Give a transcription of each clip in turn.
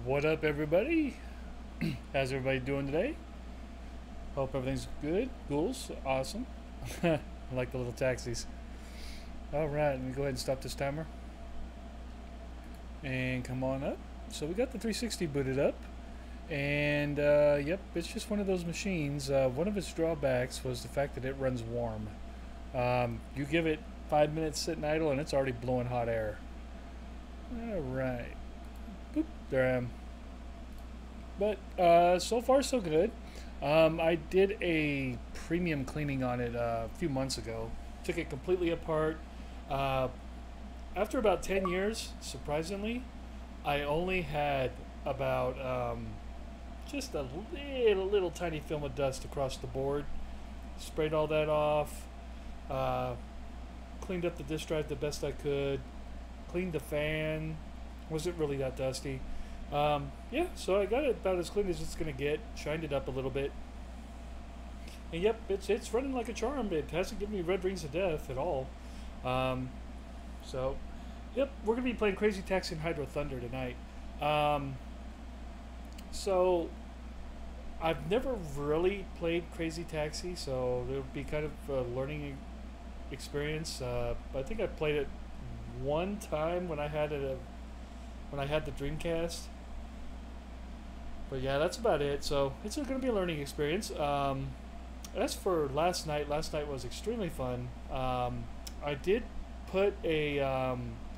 What up, everybody? How's everybody doing today? Hope everything's good. Ghouls, awesome. I like the little taxis. All right, let me go ahead and stop this timer. And come on up. So we got the 360 booted up. And, yep, it's just one of those machines. One of its drawbacks was the fact that it runs warm. You give it 5 minutes sitting idle and it's already blowing hot air. All right. Boop, there I am. But so far so good. I did a premium cleaning on it a few months ago. Took it completely apart. After about 10 years, surprisingly, I only had about just a little tiny film of dust across the board. Sprayed all that off. Cleaned up the disk drive the best I could. Cleaned the fan. Wasn't really that dusty. Yeah, so I got it about as clean as it's going to get. Shined it up a little bit. And yep, it's running like a charm. It hasn't given me red rings of death at all. So, yep, we're going to be playing Crazy Taxi and Hydro Thunder tonight. So, I've never really played Crazy Taxi, so it'll be kind of a learning experience. I think I played it one time when I had it when I had the Dreamcast. But yeah, that's about it. So it's going to be a learning experience. As for last night was extremely fun. I did put a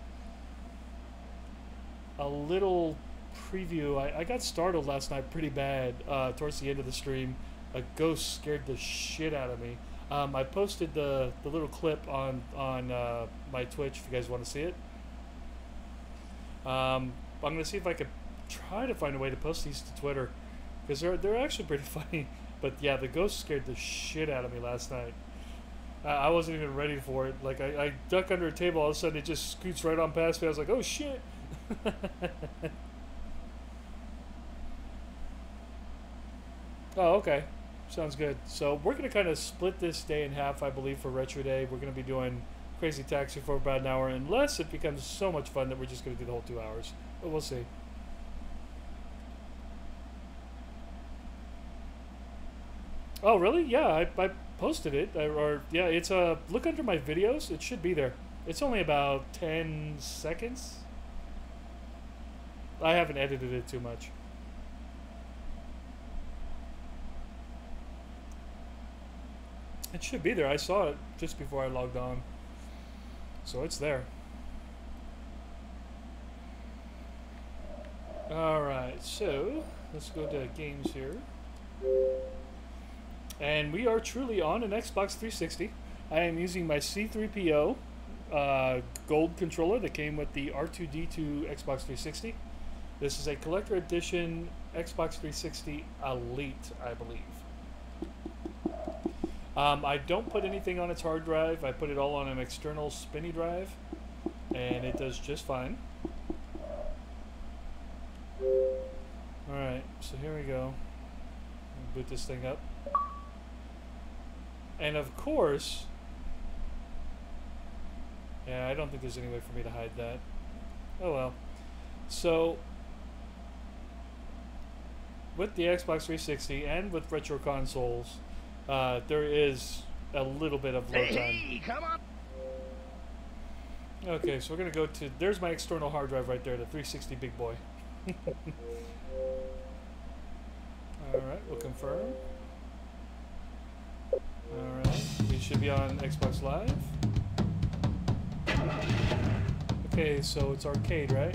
little preview. I got startled last night pretty bad towards the end of the stream. A ghost scared the shit out of me. I posted the little clip on my Twitch if you guys want to see it. I'm going to see if I could try to find a way to post these to Twitter because they're actually pretty funny. But yeah, the ghost scared the shit out of me last night. I wasn't even ready for it. Like I duck under a table, all of a sudden it just scoots right on past me. I was like, oh shit. Oh, okay. Sounds good. So we're going to kind of split this day in half, I believe, for Retro Day. We're going to be doing Crazy Taxi for about an hour, unless it becomes so much fun that we're just going to do the whole 2 hours. But we'll see. Oh, really? Yeah, I posted it. Yeah, it's look under my videos. It should be there. It's only about 10 seconds. I haven't edited it too much. It should be there. I saw it just before I logged on. So it's there. Alright, so let's go to games here. And we are truly on an Xbox 360. I am using my C3PO gold controller that came with the R2-D2 Xbox 360. This is a collector edition Xbox 360 Elite, I believe. I don't put anything on its hard drive. I put it all on an external spinny drive, and it does just fine. Alright, so here we go. Boot this thing up. And of course, yeah, I don't think there's any way for me to hide that. Oh well. So, with the Xbox 360 and with retro consoles, there is a little bit of load time. Hey, come on. Okay, so we're going to go to... There's my external hard drive right there, the 360 big boy. Alright, we'll confirm. Alright, we should be on Xbox Live. Okay, so it's arcade, right?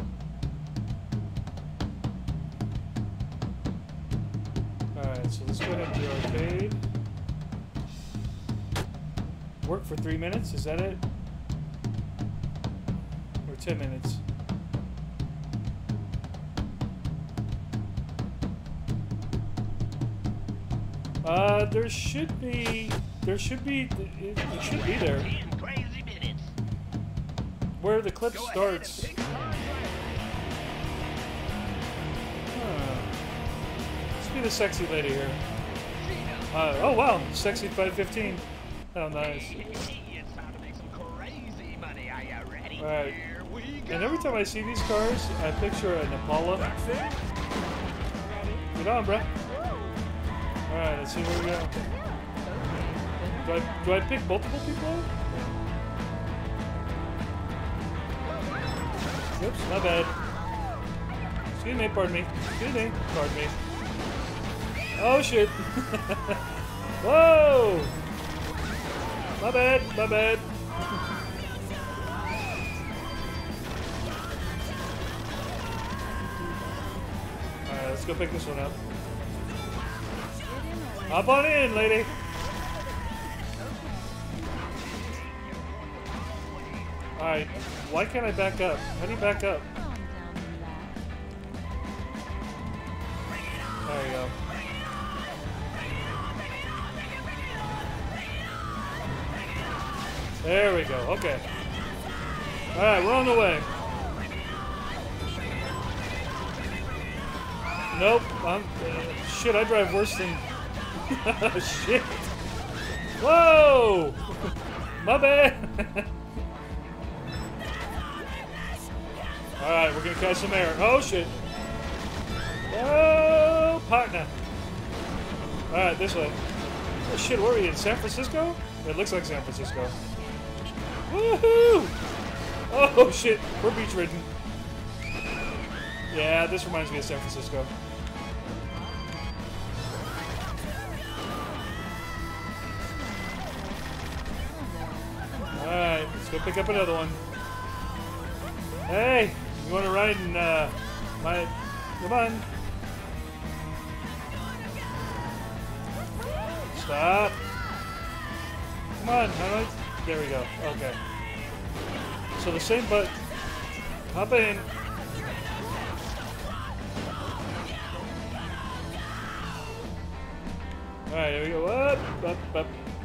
Alright, so let's go ahead and do arcade. Work for 3 minutes, is that it? Or 10 minutes? There should be, it should be there. Where the clip starts. Let's be the sexy lady here. Oh wow, sexy 515. Oh nice. It's time to make some crazy money. Are you ready? Alright. And every time I see these cars, I picture an Impala. Get on, bruh. Alright, let's see where we go. Do I pick multiple people? Oops, my bad. Excuse me, pardon me. Excuse me, pardon me. Oh shit. Whoa! My bad, my bad. Alright, let's go pick this one up. Hop on in, lady. Alright, why can't I back up? How do you back up? There you go. There we go, okay. Alright, we're on the way. Nope, shit, I drive worse than... shit. Whoa! My bad! Alright, we're gonna catch some air. Oh shit! Oh, partner! Alright, this way. Oh shit, where are we in? San Francisco? It looks like San Francisco. Woohoo! Oh shit, we're beach ridden. Yeah, this reminds me of San Francisco. Alright, let's go pick up another one. Hey, you want to ride in my... Come on. Stop. Come on, how do I... There we go, okay. So the same button. Hop in. Alright, here we go. Up.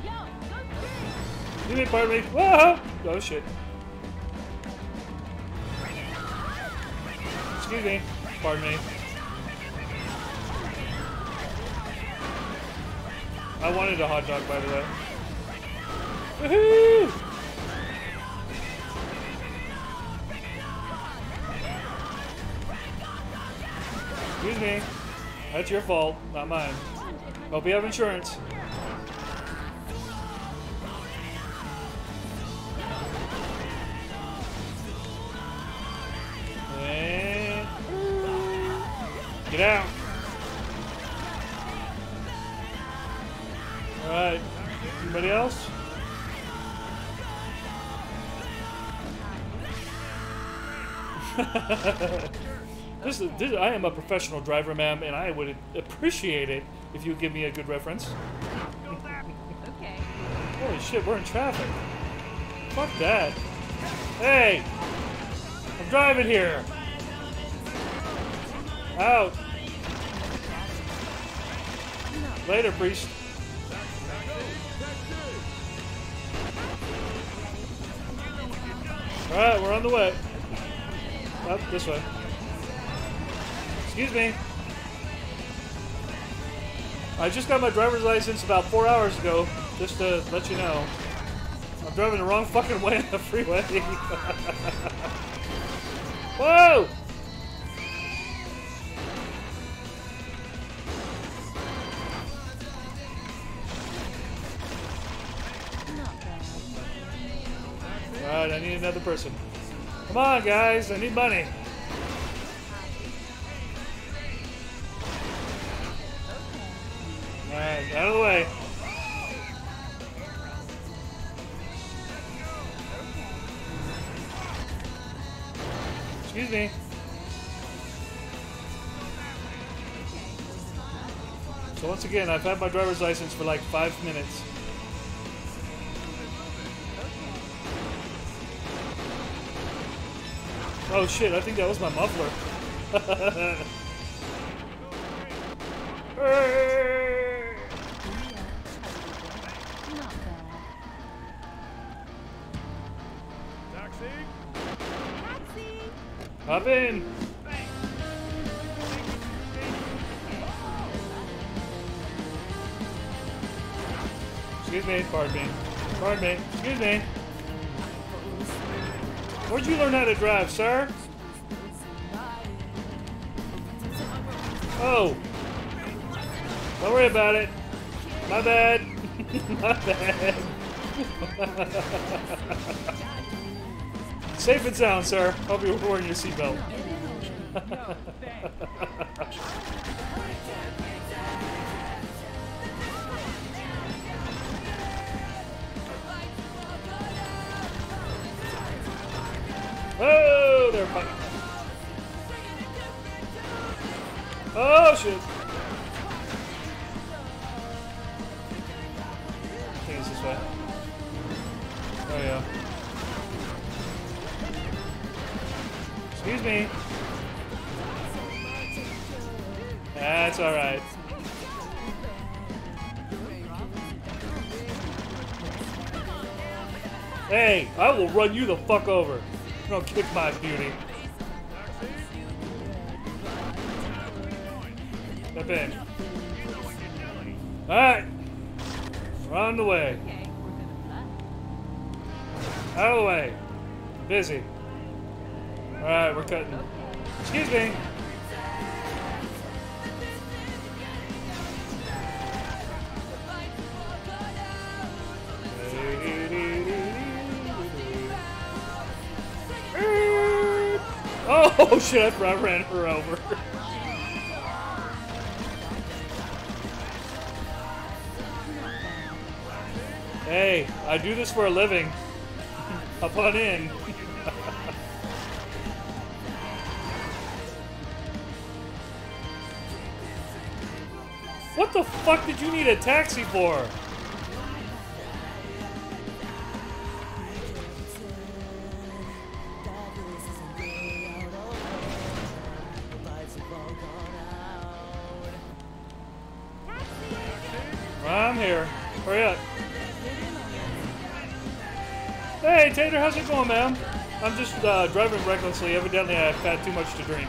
Give me, pardon me. Whoa! Oh shit. Excuse me. Pardon me. I wanted a hot dog, by the way. Woohoo! Excuse me. That's your fault, not mine. Hope you have insurance. And... Get out. Alright. Anybody else? This, I am a professional driver, ma'am, and I would appreciate it if you would give me a good reference. Okay. Holy shit, we're in traffic. Fuck that. Hey! I'm driving here! Out! Later, priest. Alright, we're on the way. Up this way. Excuse me. I just got my driver's license about 4 hours ago, just to let you know. I'm driving the wrong fucking way on the freeway. Whoa! Alright, I need another person. Come on, guys, I need money. Alright, out of the way. Excuse me. So once again, I've had my driver's license for like 5 minutes. Oh shit, I think that was my muffler. Hop in! Excuse me, pardon me. Pardon me, excuse me. Where'd you learn how to drive, sir? Oh. Don't worry about it. My bad. My bad. Safe and sound, sir. Hope you're wearing your seatbelt. Oh, they're fighting. Oh, shit. I think it's this way. Oh, yeah. Excuse me. That's alright. Hey, I will run you the fuck over. Don't kick my beauty. Step in. Alright. We're on the way. Okay, we're gonna Out of the way. Busy. Alright, we're cutting. Excuse me. Oh shit, I ran her over. Hey, I do this for a living. Hop on in. What the fuck did you need a taxi for? I'm here. Hurry up. Hey, Tater, how's it going, ma'am? I'm just driving recklessly. Evidently, I've had too much to drink.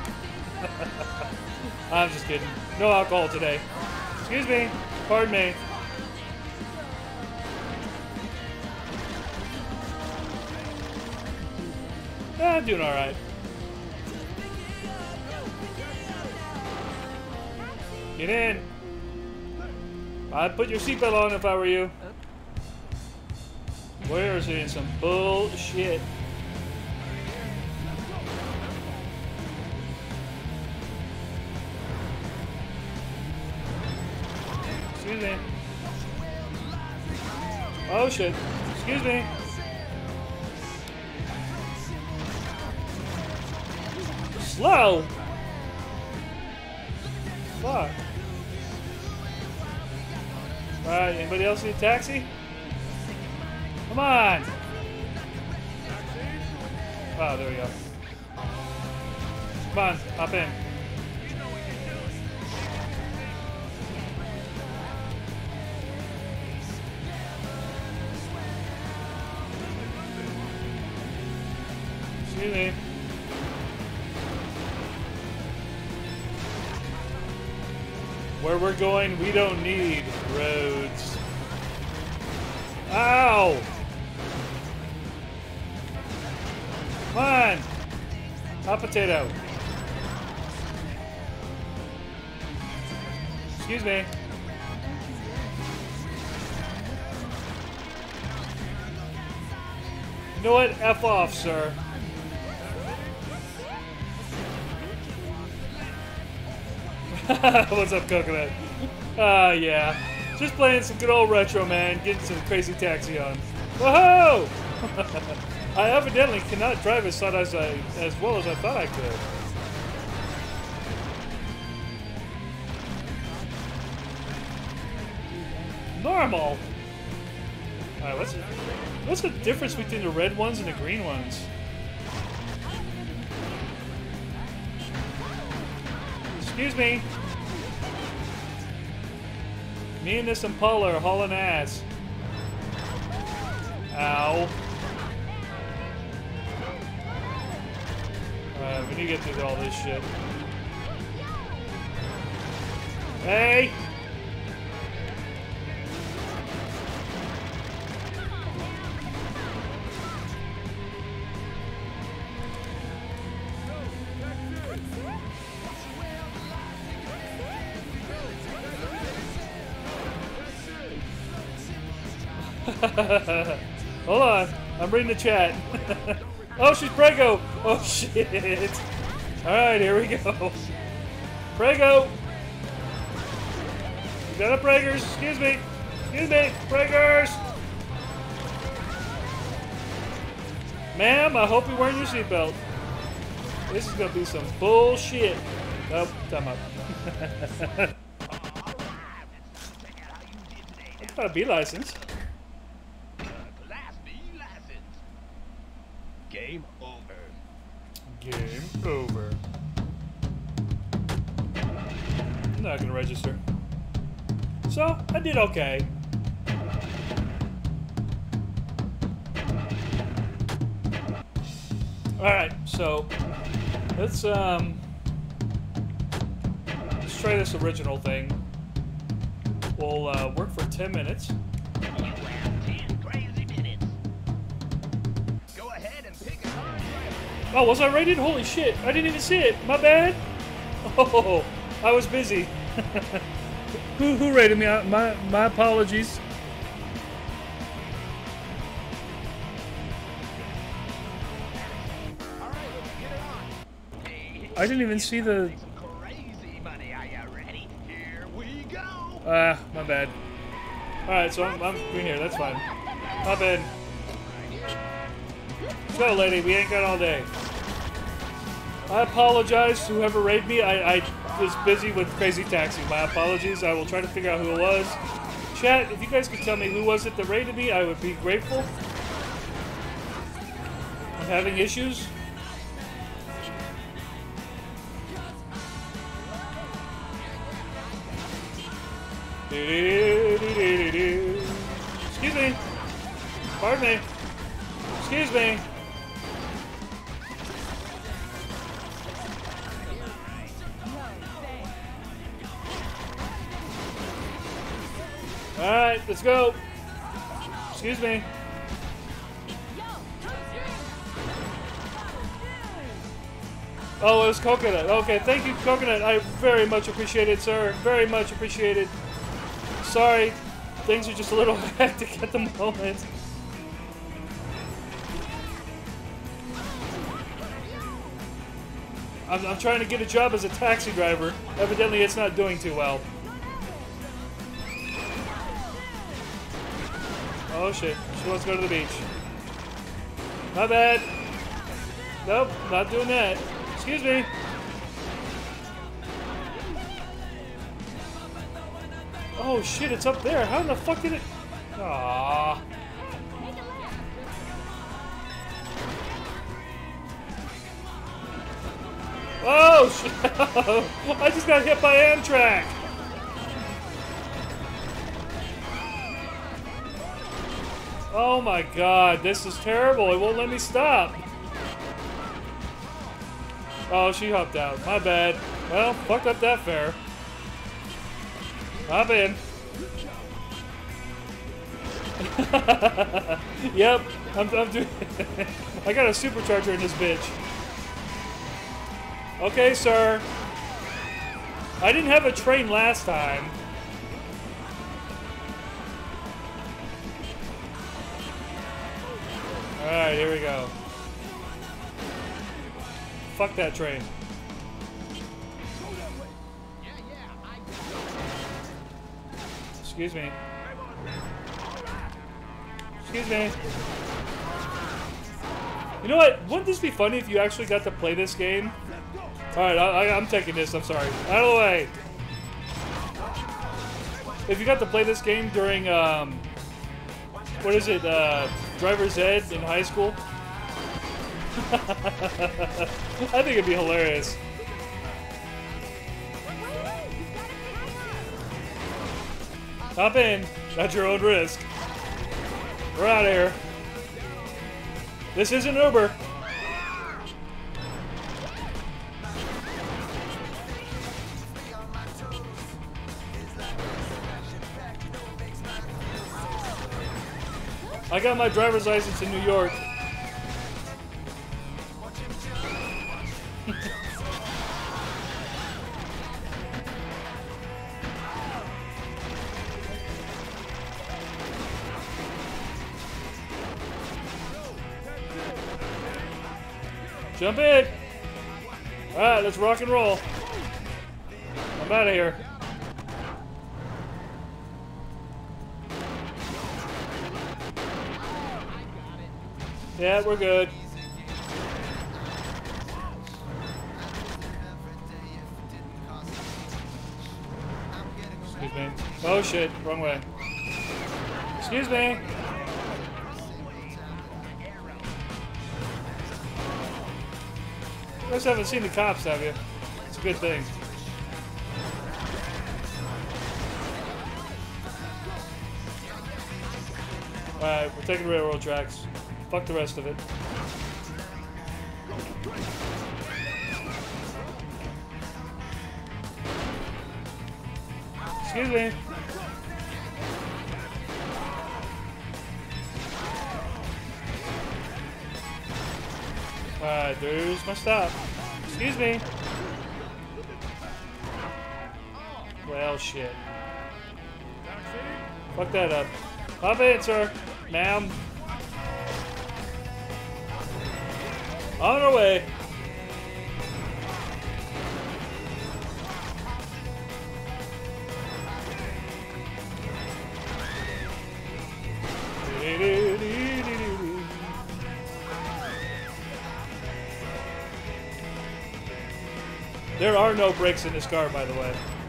I'm just kidding. No alcohol today. Excuse me. Pardon me. Yeah, I'm doing all right. Get in. I'd put your seatbelt on if I were you. We're seeing some bullshit. Excuse me. Oh shit. Excuse me. Slow. Fuck. Alright, anybody else need a taxi? Come on! Oh, there we go. Come on, hop in. Excuse me. Where we're going, we don't need roads. Ow! Come on! Hot potato. Excuse me. You know what? F off, sir. What's up, Coconut? Yeah. Just playing some good old retro, man. Getting some Crazy Taxi on. Whoa! I evidently cannot drive as well as I thought I could. Normal. Alright, what's the difference between the red ones and the green ones? Excuse me. Me and this Impala are hauling ass. Ow. Alright, we need to get through all this shit. Hey! Hold on. I'm reading the chat. Oh, she's Prego. Oh, shit. Alright, here we go. Prego. We got a Preggers. Excuse me. Excuse me. Preggers. Ma'am, I hope you're wearing your seatbelt. This is going to be some bullshit. Nope, time up. I've got a B license. Class B license. Game over. Game over. I'm not going to register. So, I did okay. Alright, so let's try this original thing. We'll work for 10 minutes. You have 10 crazy minutes. Go ahead and pick a card. Oh, was I rated? Holy shit, I didn't even see it. My bad. Oh, I was busy. Who rated me? My apologies. I didn't even see the... Crazy money. Are you ready? Here we go. my bad. Alright, so I'm green here, that's fine. My bad. Let's go, lady, we ain't got all day. I apologize to whoever raided me. I was busy with Crazy Taxi. My apologies. I will try to figure out who it was. Chat, if you guys could tell me who was it that raided me, I would be grateful. I'm having issues. Excuse me. Pardon me. Excuse me. Alright, let's go. Excuse me. Oh, it was Coconut. Okay, thank you, Coconut. I very much appreciate it, sir. Very much appreciated. Sorry, things are just a little hectic at the moment. I'm trying to get a job as a taxi driver. Evidently, it's not doing too well. Oh shit, she wants to go to the beach. My bad. Nope, not doing that. Excuse me. Oh shit, it's up there. How in the fuck did it... Aww. Oh shit! I just got hit by Amtrak! Oh my god, this is terrible. It won't let me stop. Oh, she hopped out. My bad. Well, fucked up that fare. Hop in. Yep, I'm doing. I got a supercharger in this bitch. Okay, sir. I didn't have a train last time. Alright, here we go. Fuck that train. Excuse me. Excuse me. You know what? Wouldn't this be funny if you actually got to play this game? Alright, I'm taking this. I'm sorry. Out of the way. If you got to play this game during, what is it, driver's ed in high school? I think it'd be hilarious. Hop in. At your own risk. We're out of here. This isn't Uber. I got my driver's license in New York. Jump in! Alright, let's rock and roll. I'm out of here. Yeah, we're good. Excuse me. Oh shit, wrong way. Excuse me. You guys haven't seen the cops, have you? It's a good thing. Alright, we're taking railroad tracks. Fuck the rest of it. Excuse me. Alright, there's my stop. Excuse me. Well, shit. Fuck that up. Hop in, sir. Ma'am. On our way. There are no brakes in this car, by the way.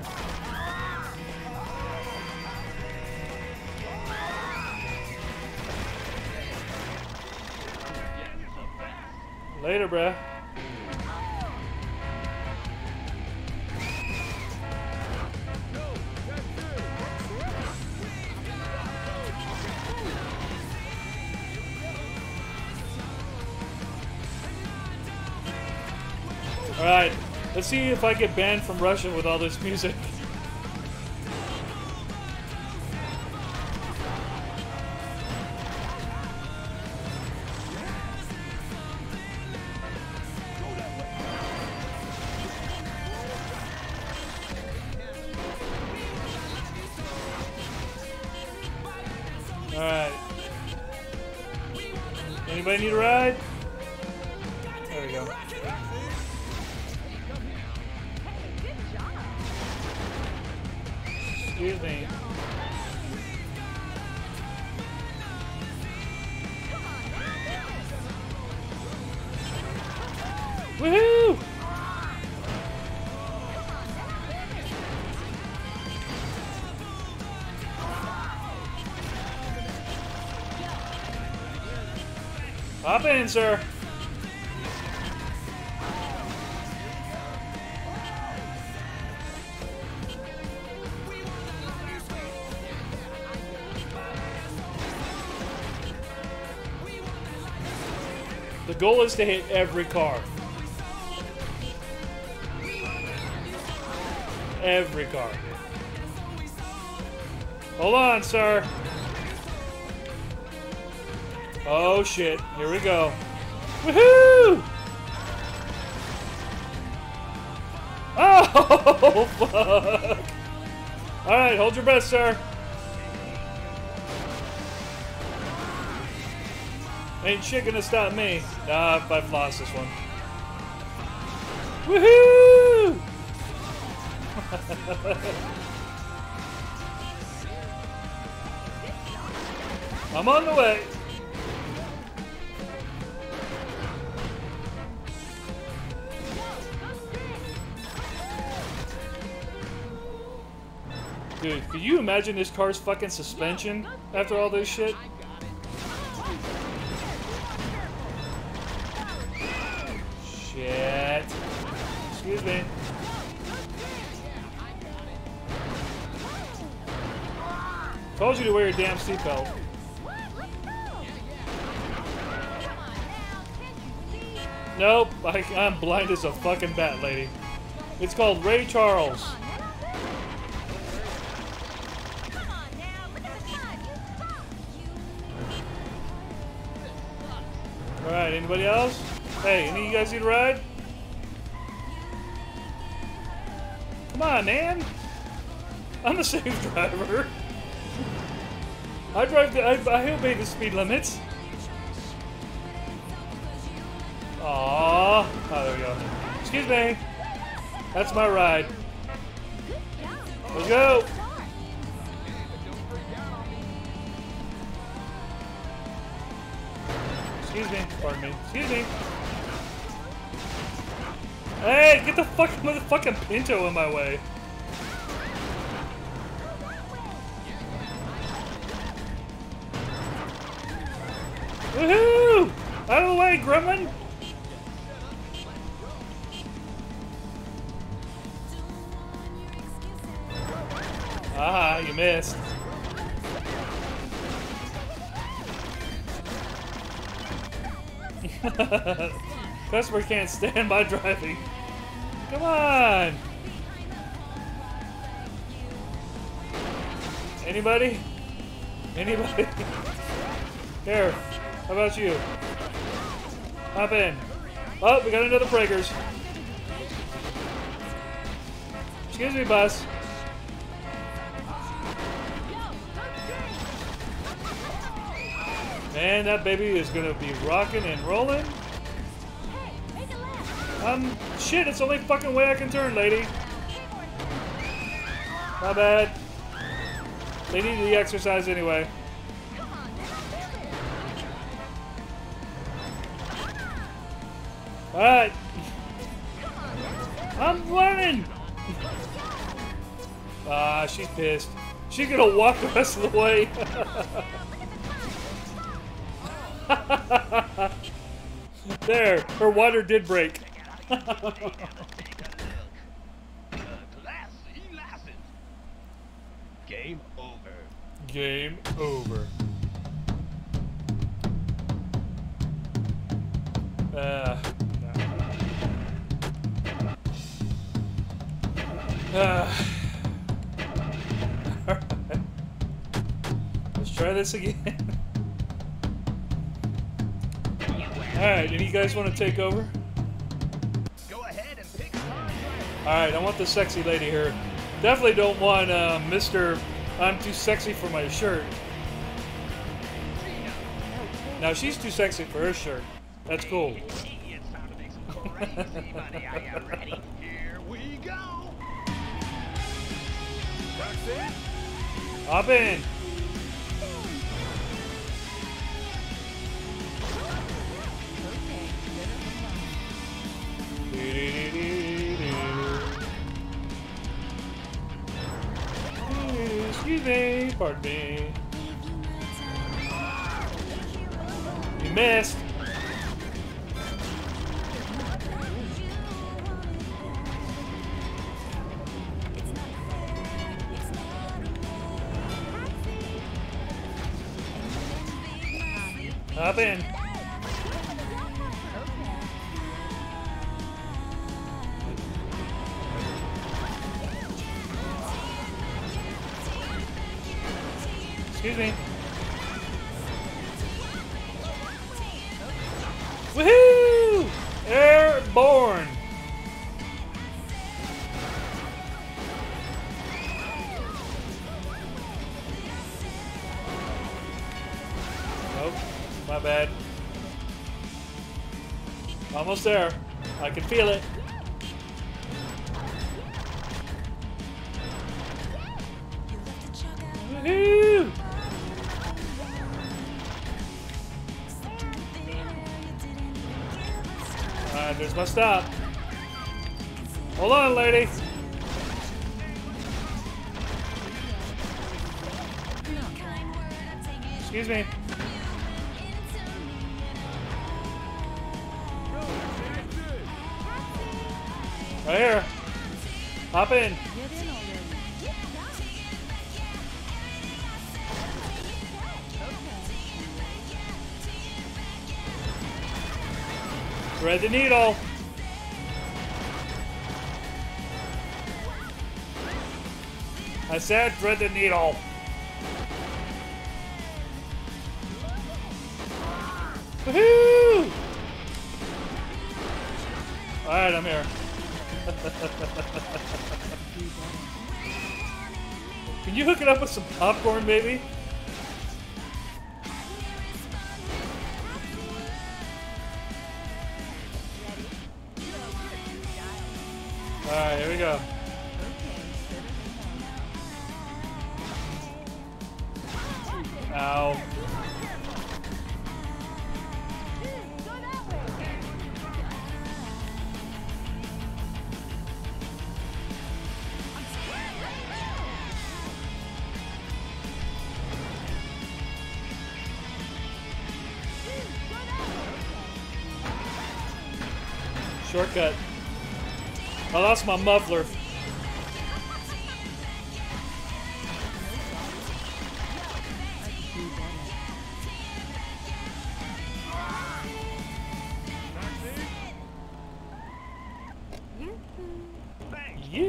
Later, bruh. Alright, let's see if I get banned from Russia with all this music. Alright. Anybody need a ride? There we go. Excuse me. Woohoo! Hop in, sir. The goal is to hit every car. Every car. Hold on, sir. Oh shit, here we go. Woohoo! Oh fuck! Alright, hold your breath, sir. Ain't shit gonna stop me. Nah, I've lost this one. Woohoo! I'm on the way. Dude, could you imagine this car's fucking suspension after all this shit? Shit. Excuse me. Told you to wear your damn seatbelt. Nope, I'm blind as a fucking bat, lady. It's called Ray Charles. Alright, anybody else? Hey, any of you guys need a ride? Come on, man. I'm a safe driver. I obey the speed limits. Aww. Oh, there we go. Excuse me. That's my ride. Let's go. Excuse me. Pardon me. Excuse me. Hey, get the fucking motherfucking Pinto in my way. Woohoo! Out of the way, Gremlin! Ah, you missed. Customer can't stand my driving. Come on! Anybody? Anybody? Here, how about you? Hop in. Oh, we got another breakers. Excuse me, bus. Man, that baby is gonna be rocking and rolling. Shit, it's the only fucking way I can turn, lady. My bad. They need the exercise anyway. Alright. I'm running! Ah, she's pissed. She's gonna walk the rest of the way. There, her water did break. Game over. Game over. Alright. Let's try this again. Alright, and you guys want to take over? Go ahead and pick a car. Alright, I want the sexy lady here. Definitely don't want Mr. I'm too sexy for my shirt. Now she's too sexy for her shirt. That's cool. It's time to make some crazy money. Are you ready? Here we go. Roxanne? Hop in. Excuse me, pardon me. You missed. Hop in. Excuse me. Woohoo! Airborne! Nope, my bad. Almost there. I can feel it. Woohoo! Alright, there's my stop. Hold on, lady. Excuse me. Right here. Hop in. Thread the needle. I said thread the needle. Woohoo! Alright, I'm here. Can you hook it up with some popcorn, baby? Alright, here we go. Ow. Shortcut. I lost my muffler. Yeah.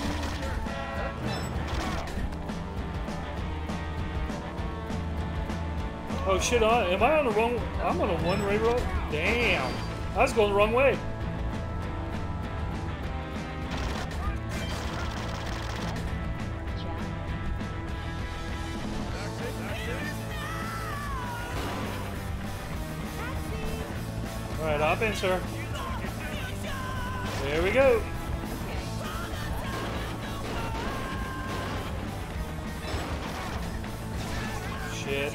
Oh shit! Am I on the wrong? I'm on a one-way road. Damn! I was going the wrong way. All right, hop in, sir. There we go. Shit.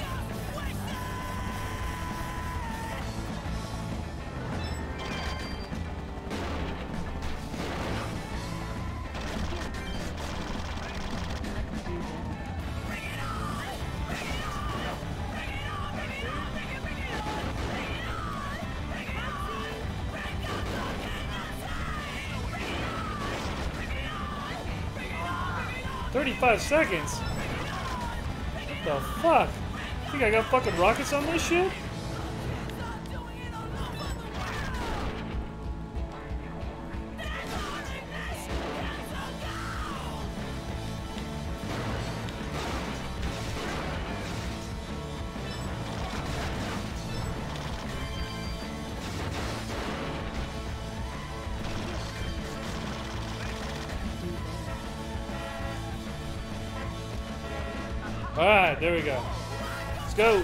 "35 seconds? What the fuck? Think I got fucking rockets on this shit?" Alright, there we go. Let's go.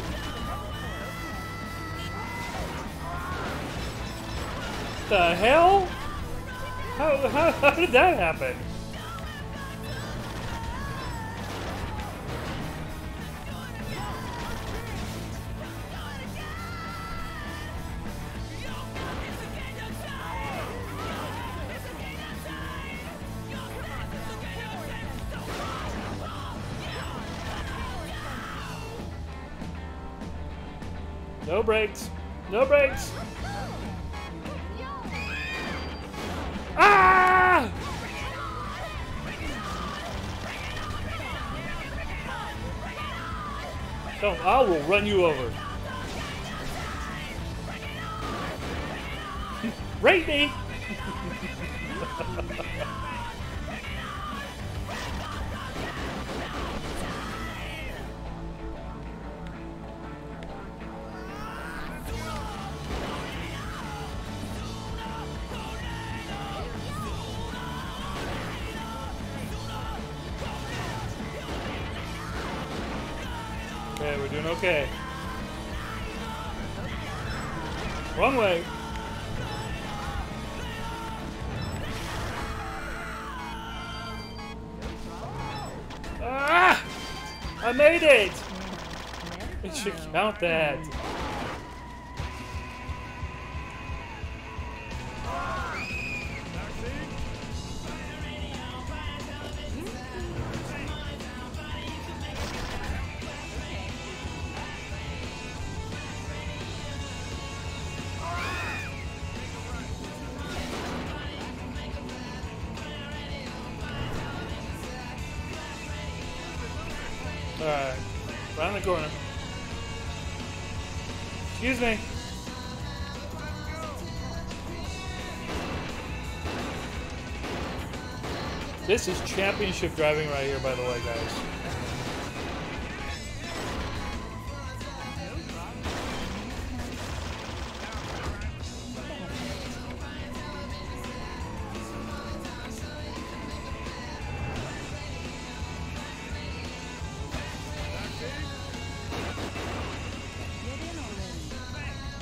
The hell? How did that happen? No brakes. No brakes. Ah! Don't. I will run you over. Rate me. Okay, we're doing okay. Wrong way. Ah! I made it! It should count that. Alright, round the corner. Excuse me. This is championship driving right here, by the way, guys.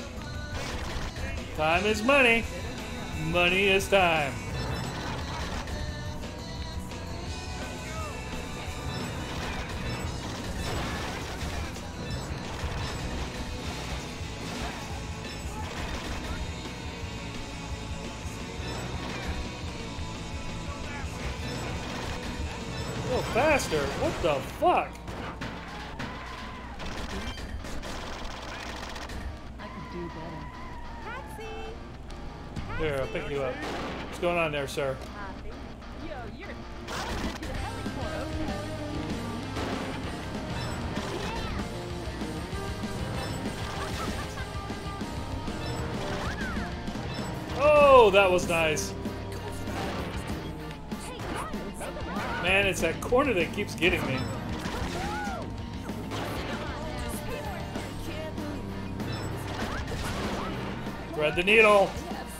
Time is money. Money is time. faster. What the fuck? I could do better. Taxi! Here, I'll pick you up. What's going on there, sir? Yo, you're... I was into the heliport, okay? Oh, that was nice. Man, it's that corner that keeps getting me. Thread the needle.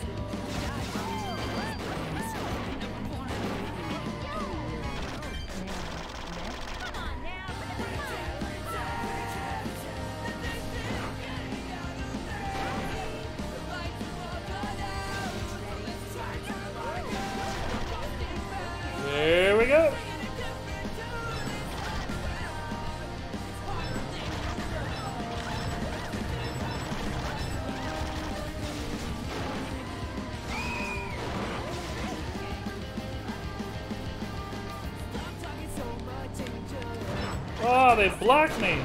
There we go. Oh, they blocked me.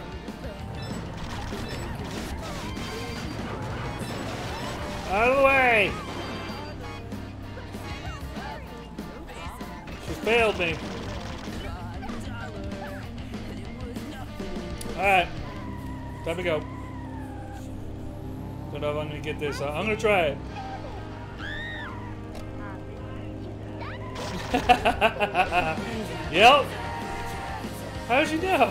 Out of the way. She failed me. Alright. Time to go. Don't know if I'm gonna get this. I'm gonna try it. Yep. How'd you know?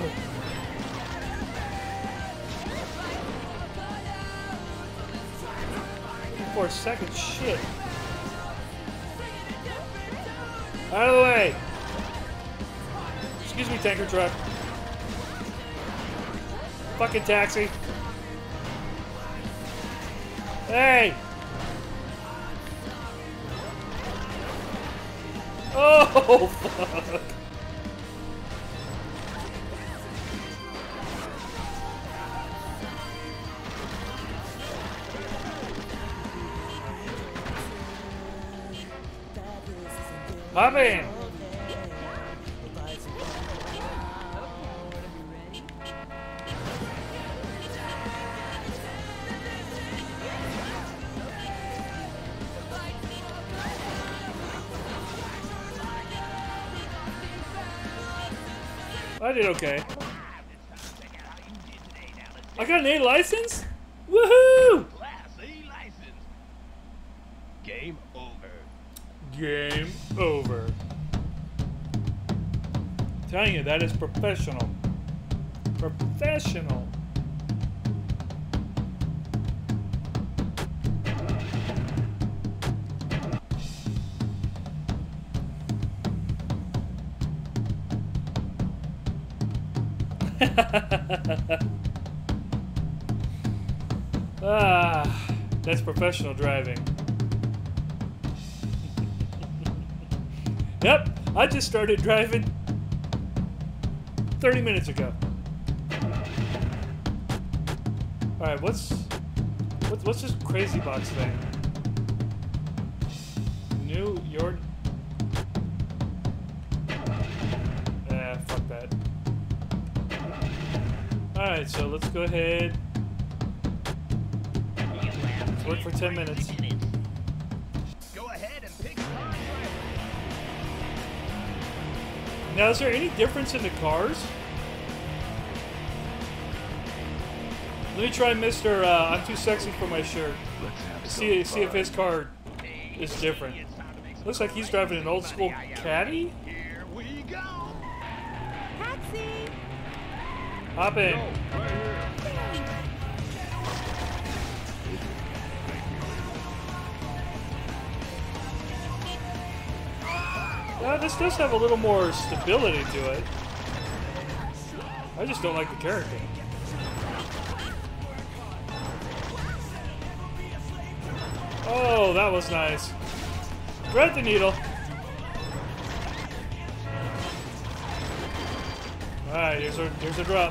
For a second, shit. Out of the way! Excuse me, tanker truck. Fucking taxi. Hey! Oh, fuck. Hop in! I did okay. I got an A license? Woohoo! Class A license. Game over. Game over. Telling you, that is professional. Professional. Ah, that's professional driving. Yep, I just started driving 30 minutes ago. All right, what's this crazy box thing? New York. Fuck that. All right, so let's go ahead. Let's work for 10 minutes. Go ahead and pick car. Now, is there any difference in the cars? Let me try Mr. I'm too sexy for my shirt. See if his car is different. Looks like he's driving an old school Caddy. Here we go. Taxi! Hop in. Yeah, this does have a little more stability to it. I just don't like the character. Oh, that was nice. Thread the needle. Alright, here's a drop.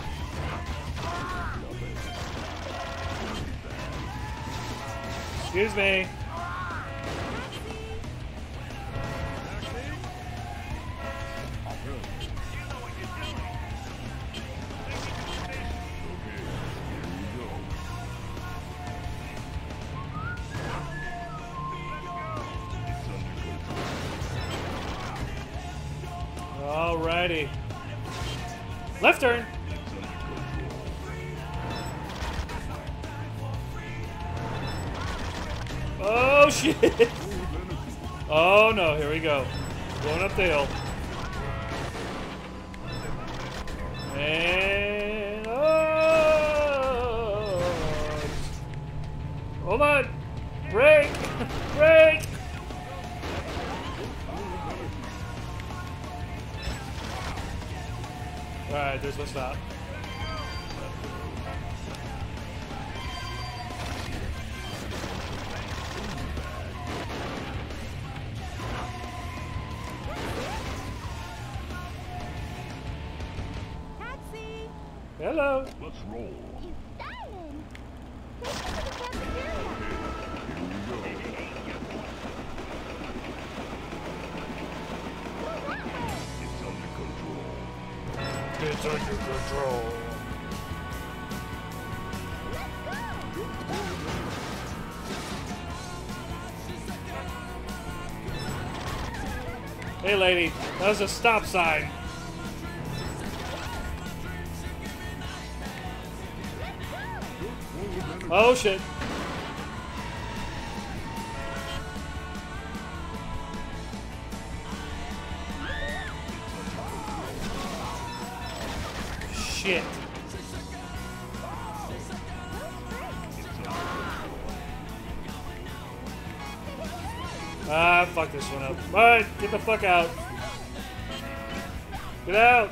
Excuse me. Alrighty. Left turn. Oh shit! Oh no, here we go. Going up the hill. And oh! Hold on! Brake! Brake! Alright, there's no stop. Taxi! Hello! Let's roll. He's styling! Take me to the cafeteria! It's under control. It's under control. Hey lady, that was a stop sign. Oh shit. Shit. Ah, fuck this one up. Alright, get the fuck out. Get out.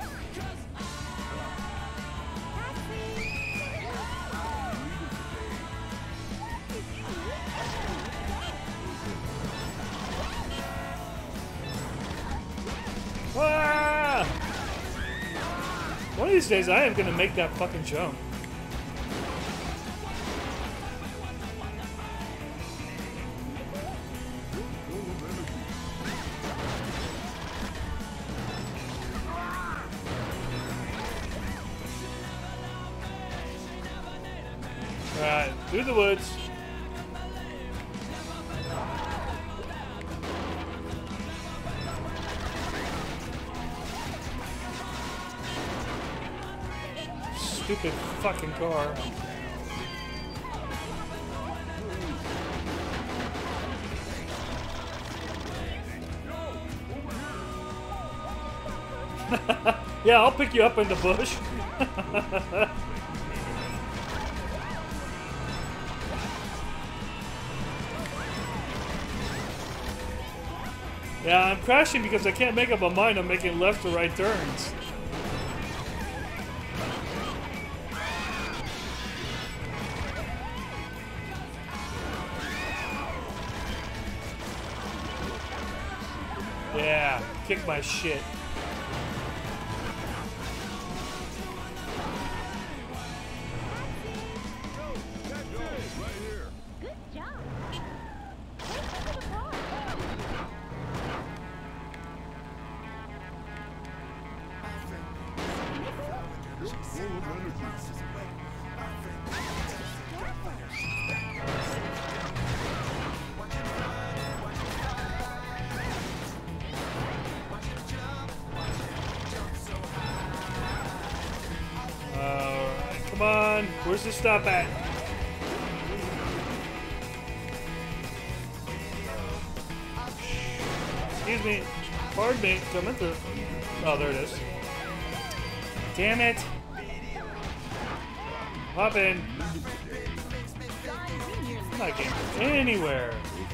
Ah! One of these days I am gonna make that fucking jump. Alright, through the woods. Stupid fucking car. Yeah, I'll pick you up in the bush. Yeah, I'm crashing because I can't make up my mind on making left or right turns. Yeah, kick my shit. Good job! Take me to the car! Alright, come on. Where's the stop at? Excuse me. Pardon me. Coming through. Oh, there it is. Damn it. Hop in. I'm not getting anywhere.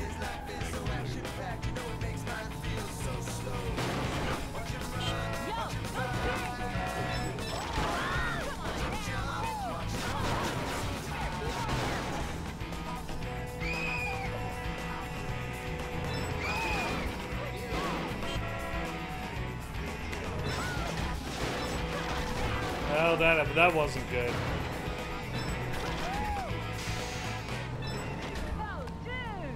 Well, that wasn't good. Oh, dude!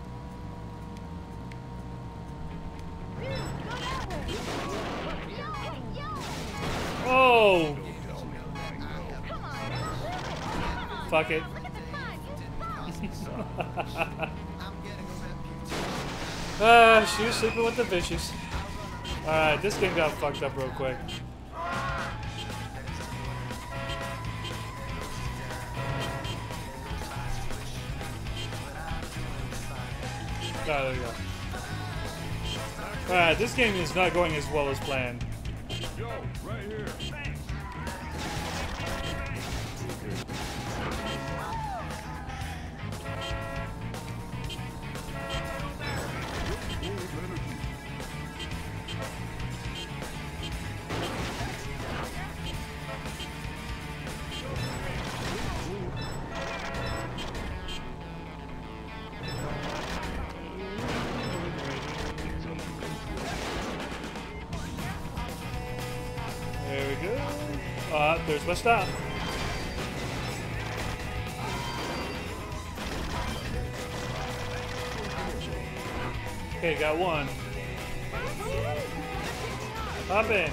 Dude, go that way! Yo, yo! Oh! Come on! Fuck it. Look at the sun! You suck! Ah, she was sleeping with the fishes. Alright, this game got fucked up real quick. There we go. Alright, this game is not going as well as planned. Yo, right here. There we go. There's my stop. Okay, got one. Hop in.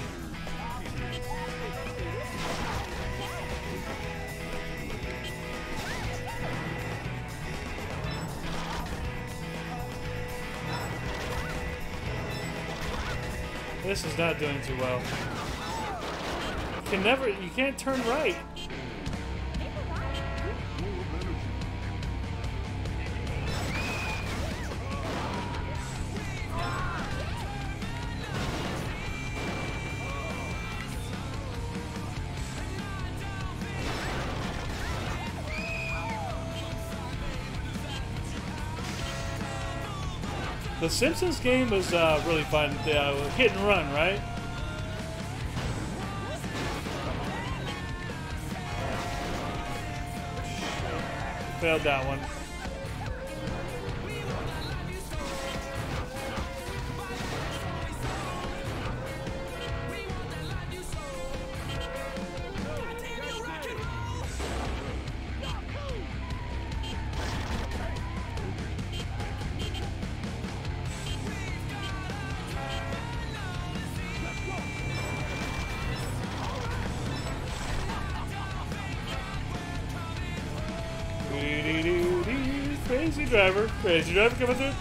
This is not doing too well. You can't turn right. The Simpsons game was really fun. Hit and run, right? Failed that one. Crazy driver coming through.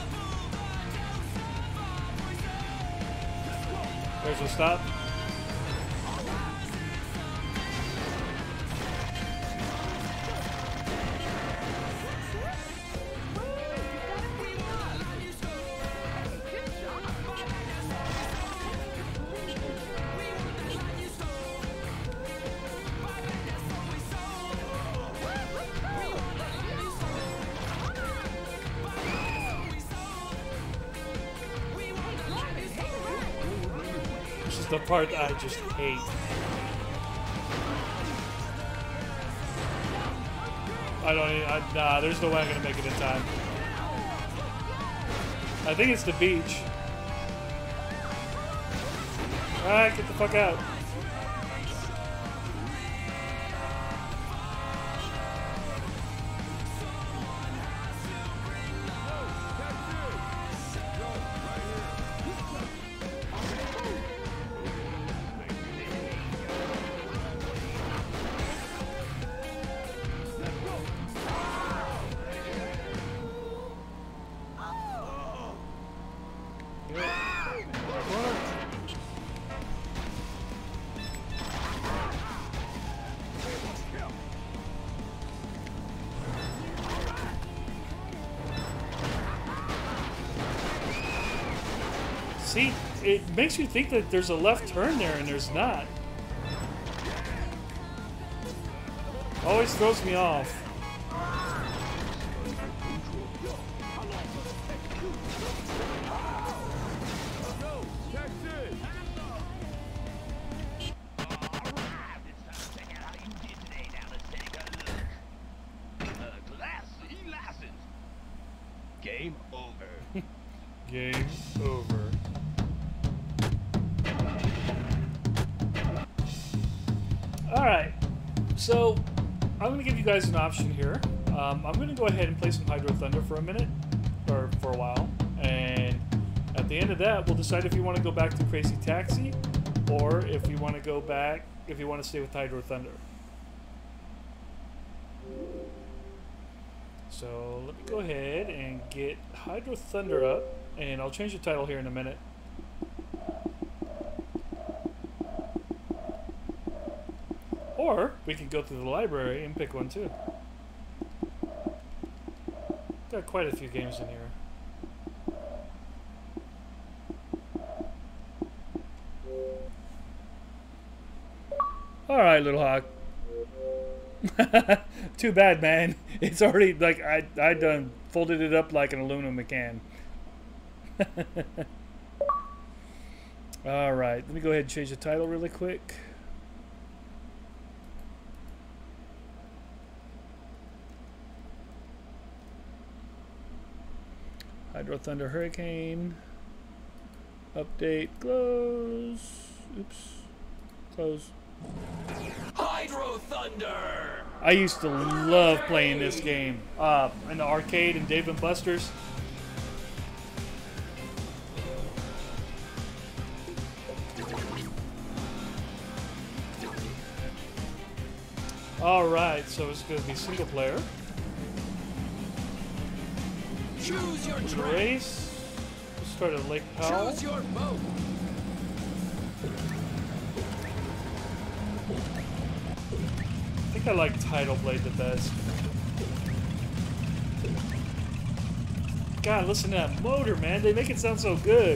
There's a stop. This is the part I just hate. Nah, there's no way I'm gonna make it in time. I think it's the beach. Alright, get the fuck out. See, it makes you think that there's a left turn there and there's not. Always throws me off. Game over. Game over. Alright, so I'm going to give you guys an option here. I'm going to go ahead and play some Hydro Thunder for a minute, or for a while, and at the end of that, we'll decide if you want to go back to Crazy Taxi, or if you want to go back, if you want to stay with Hydro Thunder. So let me go ahead and get Hydro Thunder up, and I'll change the title here in a minute. Or we can go through the library and pick one too. Got quite a few games in here. Alright, Little Hawk. Too bad, man. It's already like I done folded it up like an aluminum can. Alright, let me go ahead and change the title really quick. Hydro Thunder Hurricane. Update. Close. Oops. Close. Hydro Thunder! I used to love playing this game in the arcade and Dave and Buster's. Alright, so it's going to be single player. Choose your track. Race. Let's start at Lake Powell. Choose your boat. I think I like Tidal Blade the best. God, listen to that motor, man. They make it sound so good.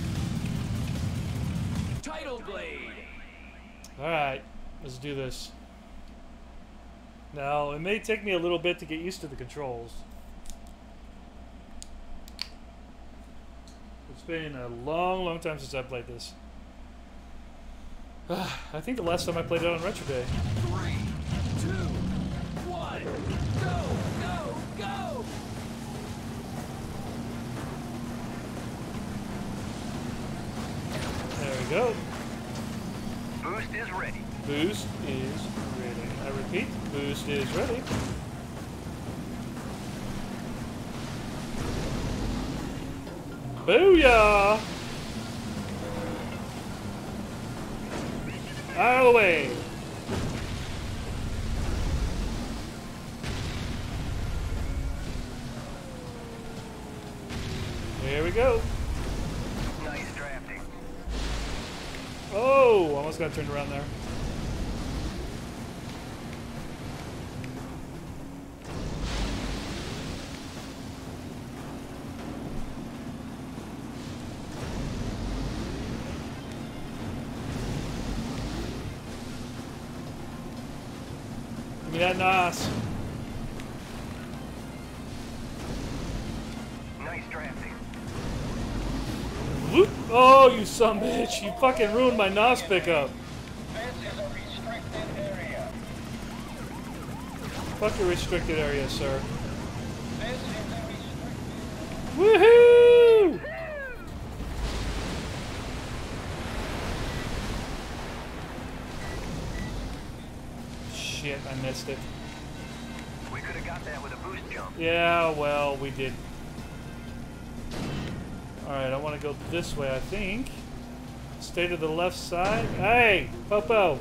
Tidal Blade. Alright, let's do this. Now, it may take me a little bit to get used to the controls. It's been a long, long time since I played this. I think the last time I played it on Retro Day. 3, 2, 1, go, go, go! There we go. Boost is ready. Boost is ready. I repeat, boost is ready. Booyah! Out of the way! Here we go. Nice drafting. Oh, almost got turned around there. Give me that NOS. Nice drafting. Whoop. Oh, you son of a bitch. You fucking ruined my NOS pickup. This is a restricted area. Fuck your restricted area, sir. This is a restricted Woohoo! Shit, I missed it. We could have got that with a boost jump. Yeah, well, we did. Alright, I want to go this way, I think. Stay to the left side. Hey, Popo!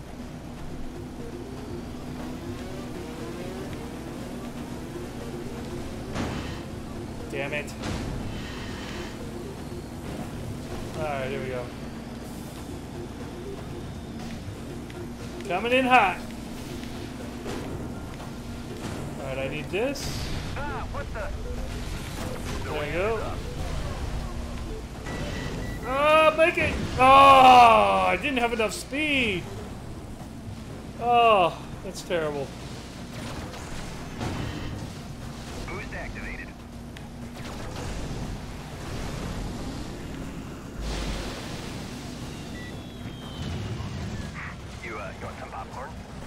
Damn it. Alright, here we go. Coming in hot. Alright, I need this. Ah, what the? There we go. Oh, make it! Oh, I didn't have enough speed. Oh, that's terrible. Boost activated. You want some popcorn?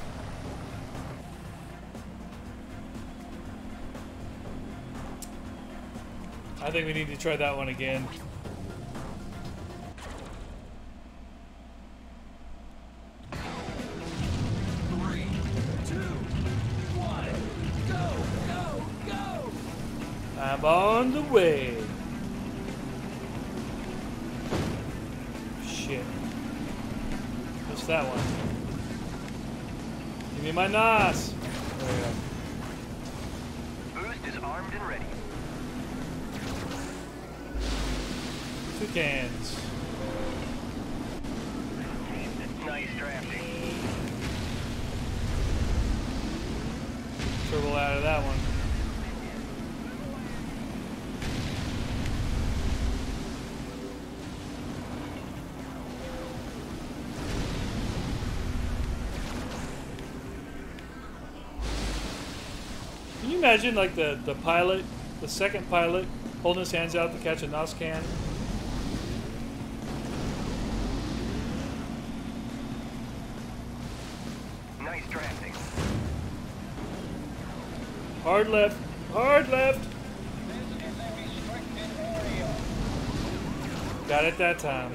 I think we need to try that one again. I'm on the way. Shit. What's that one? Give me my NOS. There we go. Boost is armed and ready. 2 cans. Nice drafting. that one. Can you imagine, like, the pilot, the second pilot, holding his hands out to catch a NOS can? Nice drafting. Hard left. Hard left. Got it that time.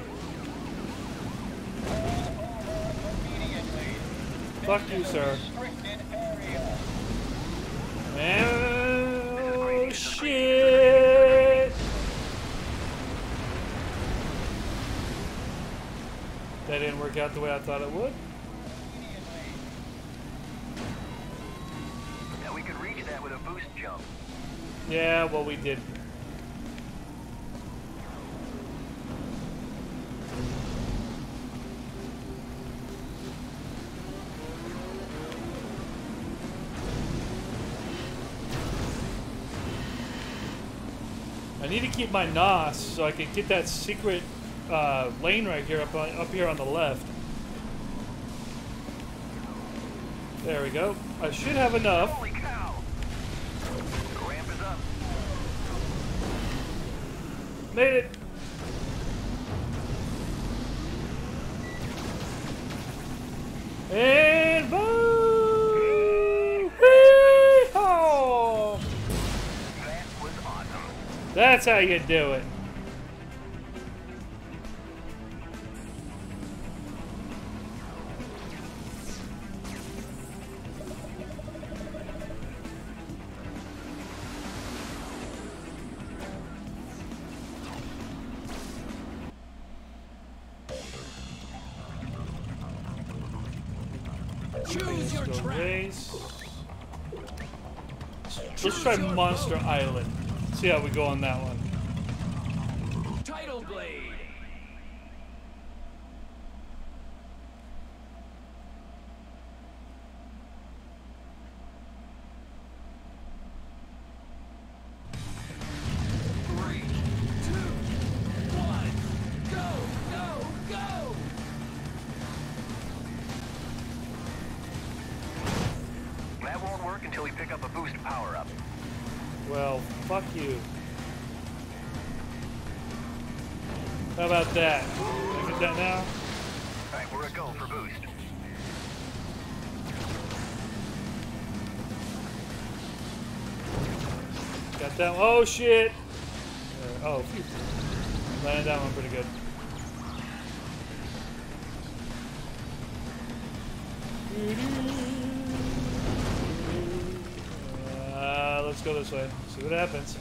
Fuck you, sir. Oh, shit! That didn't work out the way I thought it would. Now we could reach that with a boost jump. Yeah, well, we did. I need to keep my NOS so I can get that secret lane right here, up here on the left. There we go. I should have enough. Holy cow! The ramp is up. Made it. And boom! Hee-haw! That was awesome. That's how you do it. Choose your Go track. race. Let's try Monster Island. See how we go on that one. Title Blade. Three, two, one, go, go, go! That won't work until we pick up a boost power-up. Well, fuck you. How about that? Can I get that now? Alright, we're a go for boost. Got that one. Oh shit! Oh, phew. Landed that one pretty good. Let's go this way. See what happens.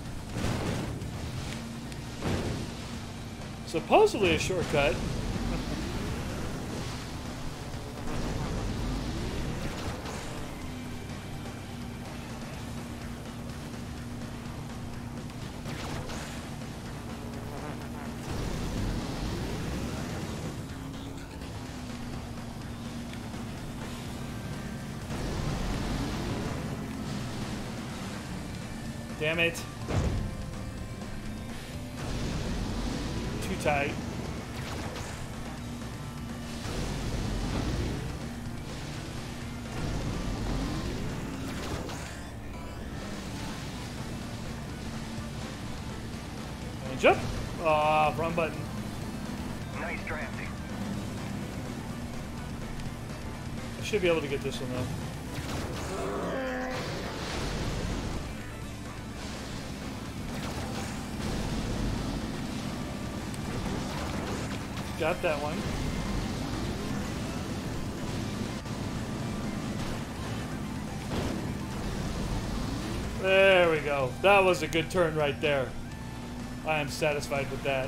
Supposedly a shortcut. Damn it. Too tight. And jump. Ah, wrong button. Nice drafting. I should be able to get this one though. Got that one. There we go. That was a good turn right there. I am satisfied with that.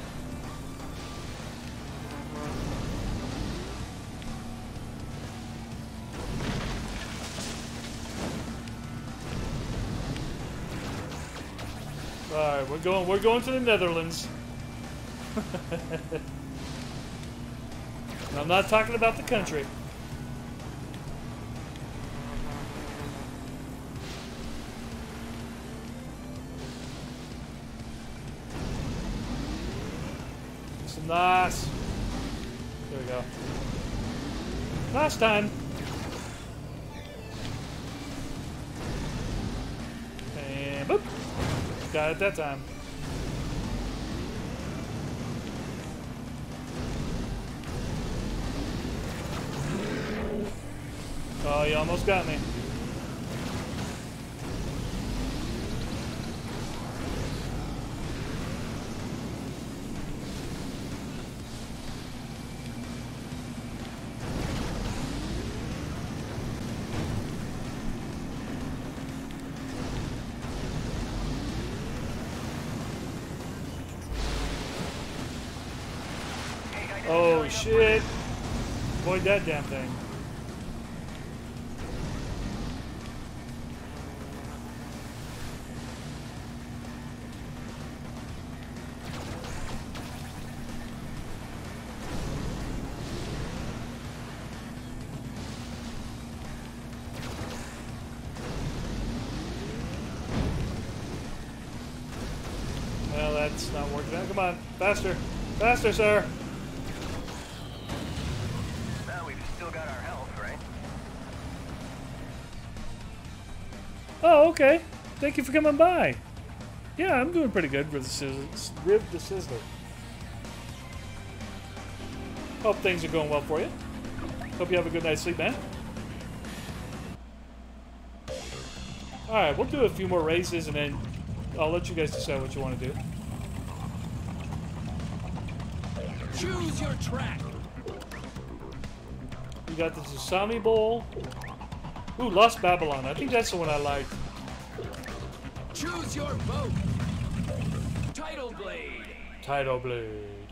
All right, we're going to the Netherlands. I'm not talking about the country. Nice. There we go. Last time. And boop. Got it that time. Oh, you almost got me. Oh shit! Avoid that damn thing. Well, that's not working out. Come on, faster! Faster, sir! Oh, okay. Thank you for coming by. Yeah, I'm doing pretty good with the Sizzler. Hope things are going well for you. Hope you have a good night's sleep, man. Alright, we'll do a few more races and then I'll let you guys decide what you want to do. Choose your track. You got the Susami Bowl. Ooh, Lost Babylon. I think that's the one I like. Choose your vote. Title Blade. Title Blade.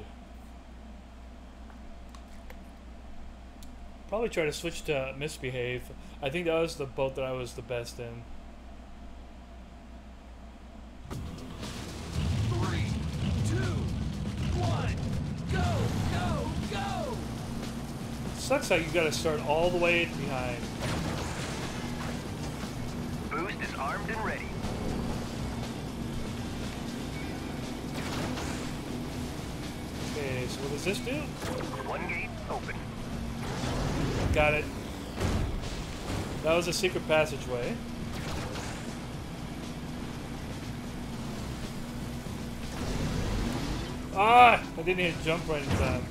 Probably try to switch to Misbehave. I think that was the boat that I was the best in. 3, 2, 1, go, go, go! Sucks how you gotta start all the way behind. Boost is armed and ready. Okay, so what does this do? One gate open. Got it. That was a secret passageway. Ah! I didn't even jump right in time.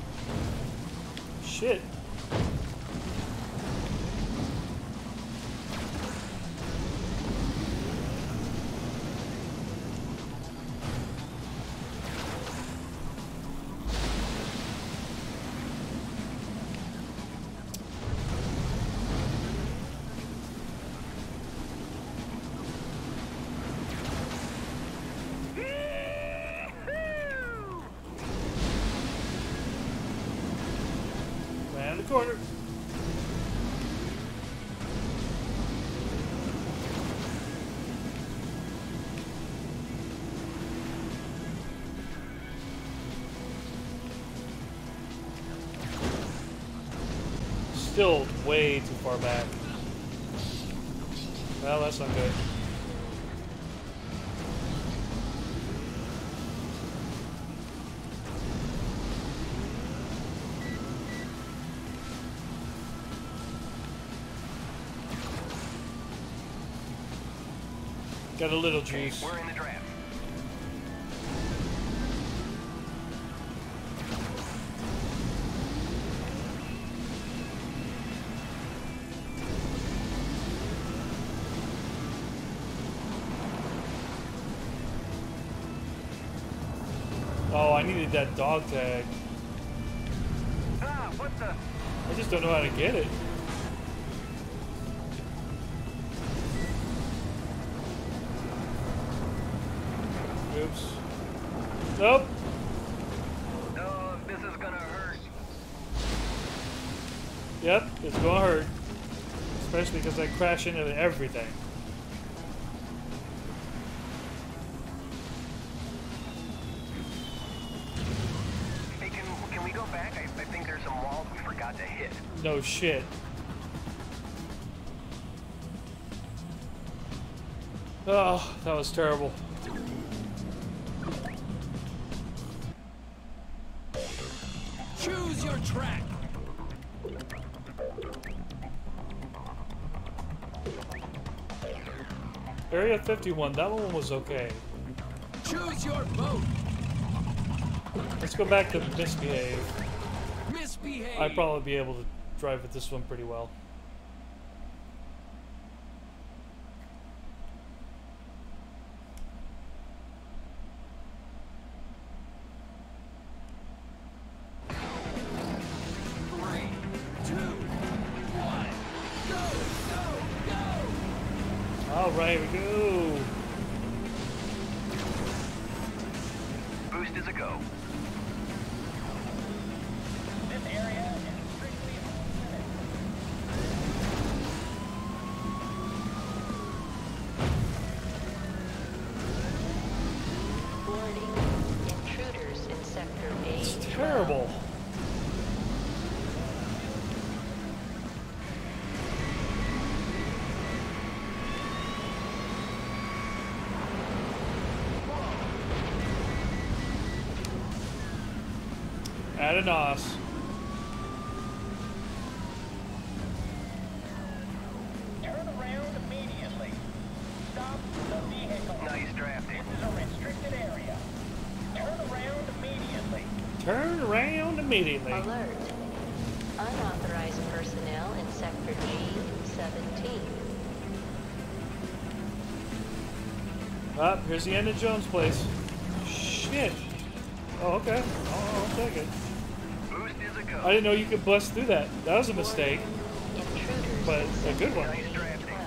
Shit. Man in the corner. Still way too far back. Well, that's not good. Got a little juice. We're in the draft. Oh, I needed that dog tag. Ah, what the? I just don't know how to get it. Oops. Nope. Oh, this is gonna hurt. Yep, it's gonna hurt. Especially because I crash into everything. Hey, can we go back? I think there's some walls we forgot to hit. No shit. Oh, that was terrible. track. Area 51, that one was okay. Choose your boat. Let's go back to Misbehave. Misbehave. I'd probably be able to drive with this one pretty well. Three, two, one, go, go, go. Alright, we go. Boost is a go. This area is strictly off-limits. Warning. Intruders in Sector A. It's terrible. At a nos. Turn around immediately. Stop the vehicle. Nice drafting. This is a restricted area. Turn around immediately. Turn around immediately. Alert. Unauthorized personnel in Sector G-17. Ah, here's the end of Jones' place. Shit. Oh, okay. I'll take it. Boost is a go. I didn't know you could bust through that. That was a mistake, Intruders but in a good one. Nice drafting. 12.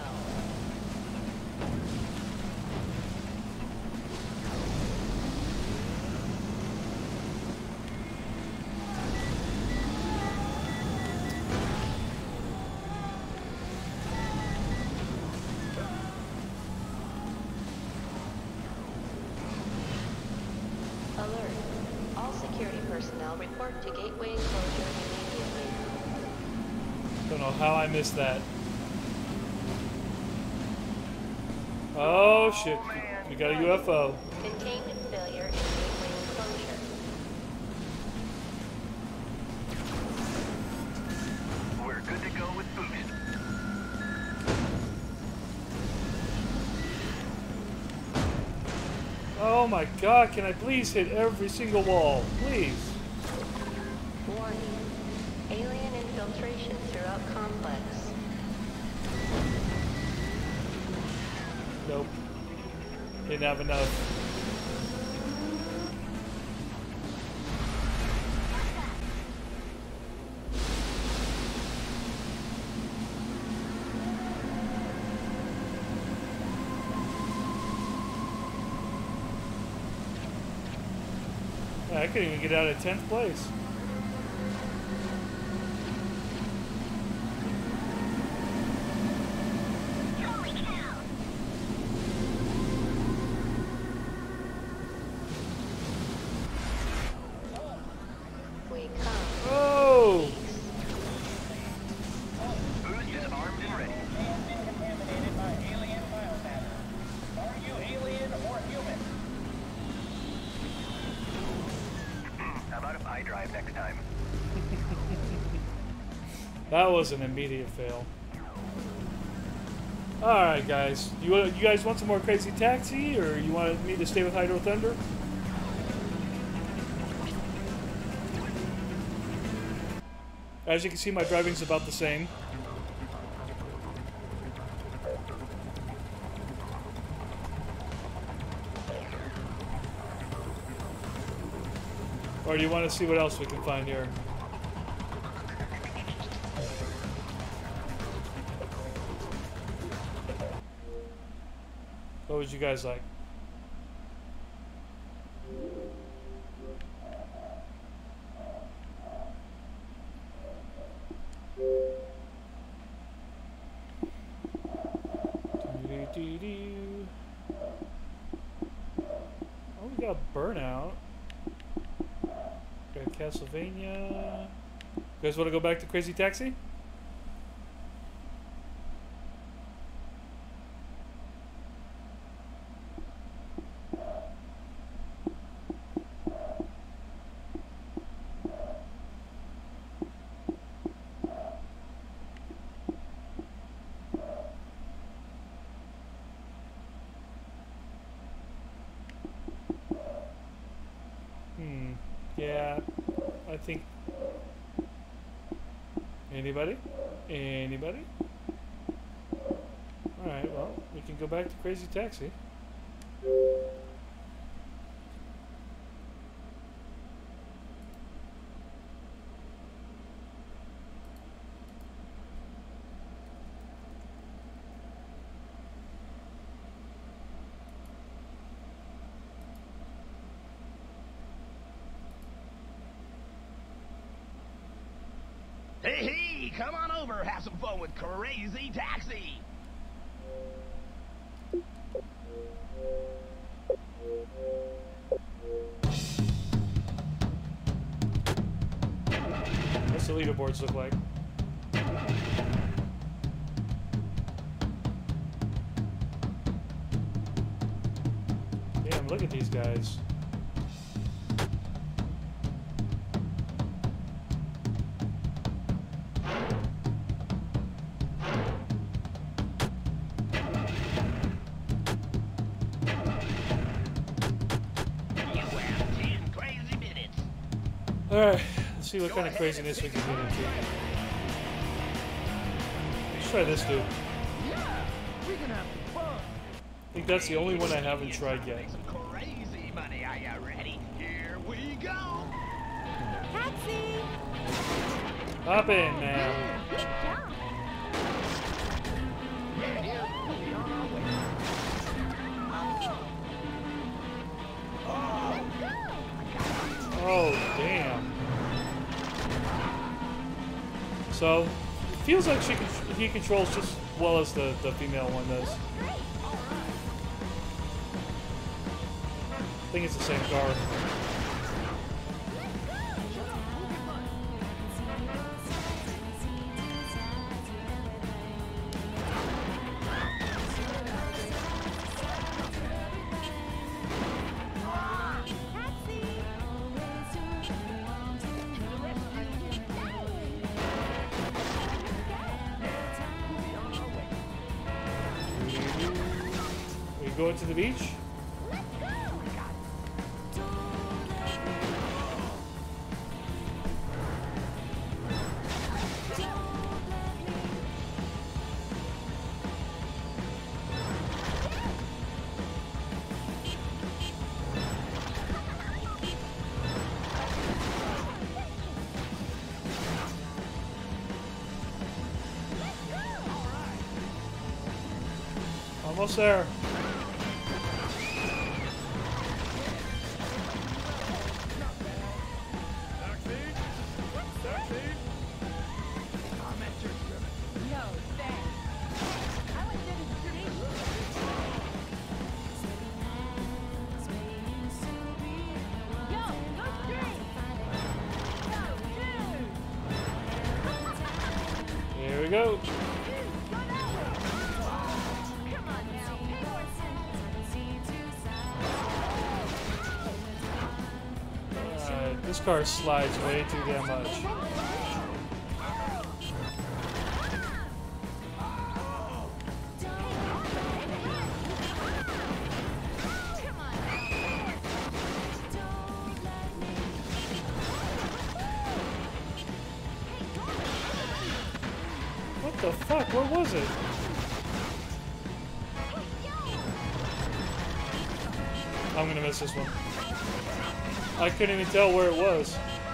Alert. All security personnel report to gateway enclosure immediately. Don't know how I missed that. Oh shit. We got a UFO. Containment failure in gateway enclosure. We're good to go with boost. Oh my god, can I please hit every single wall? Please. Warning. Alien infiltration throughout complex. Nope. Didn't have enough. I couldn't even get out of 10th place. We come. Oh! Boost is armed and ready. Has been contaminated by alien biomatter. Are you alien or human? How about if I drive next time? That was an immediate fail. Alright guys, you guys want some more Crazy Taxi, or you want me to stay with Hydro Thunder? As you can see, my driving's about the same. Or do you want to see what else we can find here? What would you guys like? Doo-doo-doo-doo. Oh, we got Burnout. Got Castlevania. You guys want to go back to Crazy Taxi? Yeah, I think. Anybody? Anybody? Alright, well, we can go back to Crazy Taxi. Hey, hey, come on over, have some fun with Crazy Taxi. What's the leaderboards look like? Damn, look at these guys. You have 10 crazy minutes. Alright, let's see what kind of craziness we can get into. Let's try this dude. Yeah, we can have some fun. I think that's the only one I haven't tried yet. Make some crazy money. Are you ready? Here we go. Taxi! Hop in, man. Good job. Oh, damn. So, it feels like he controls just as well as the female one does. I think it's the same car. We going to the beach? Almost there. Yo, thanks. I like that it's Yo, go straight! Yo, dude! Here we go. This car slides way too damn much. What the fuck? Where was it? I'm gonna miss this one. I couldn't even tell where it was.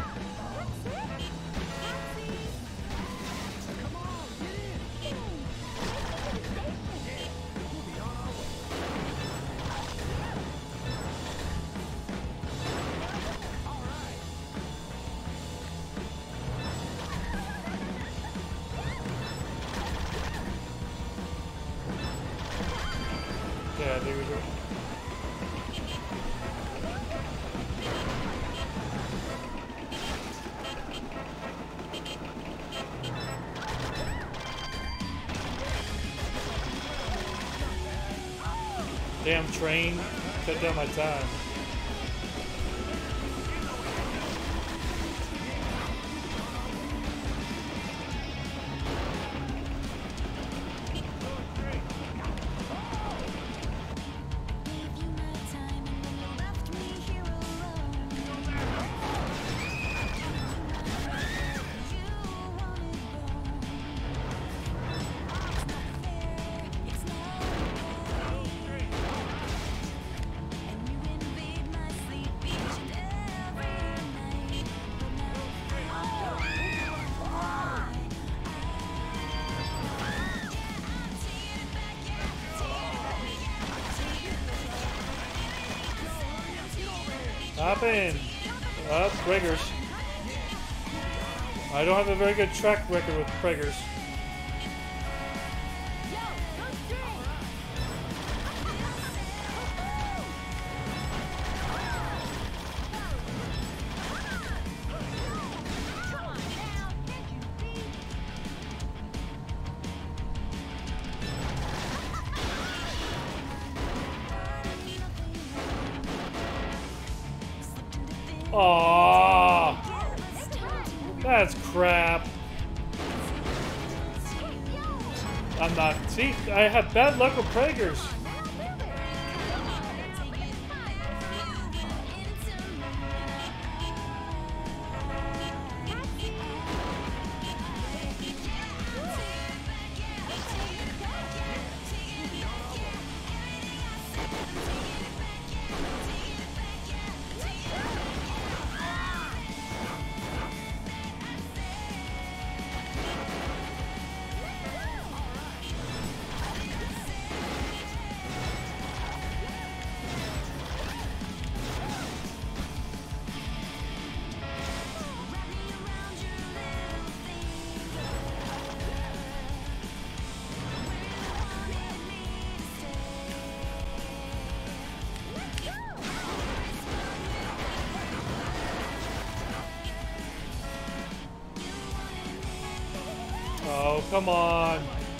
Yeah, there we go. Damn train, cut down my time. Hop in. Up, Praggers. I don't have a very good track record with Praggers. Aww, that's crap. I'm not. See, I have bad luck with Praggers. Oh, come on.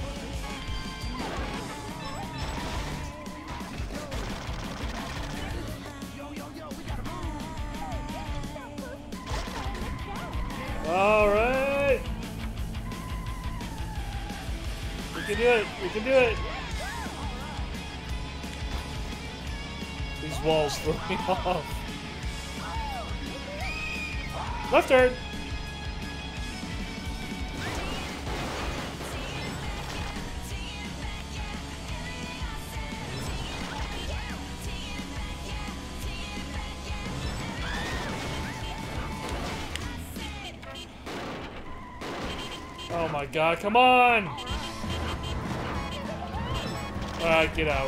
All right. We can do it. We can do it. These walls throw me off. Left turn. Oh my god, come on! Alright, get out.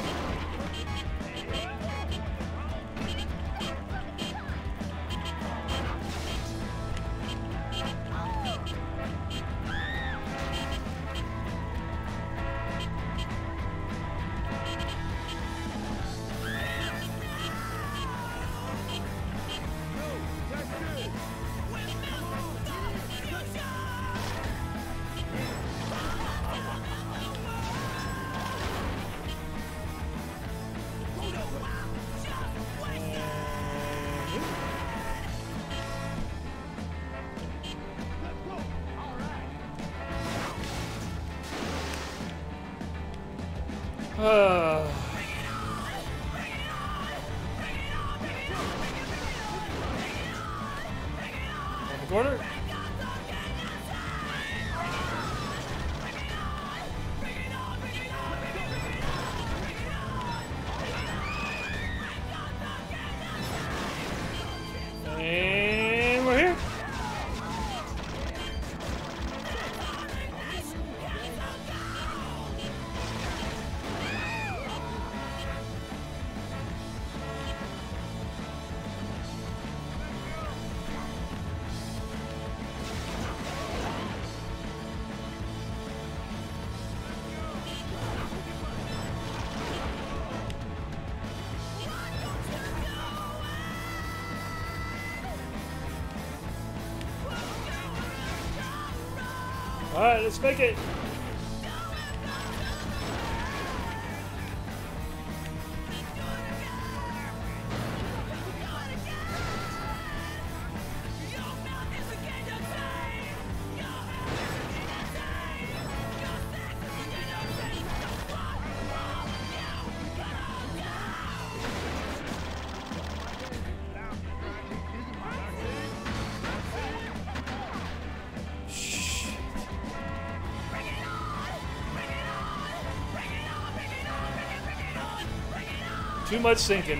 On the corner. And we're here. All right, let's make it. Too much sinking.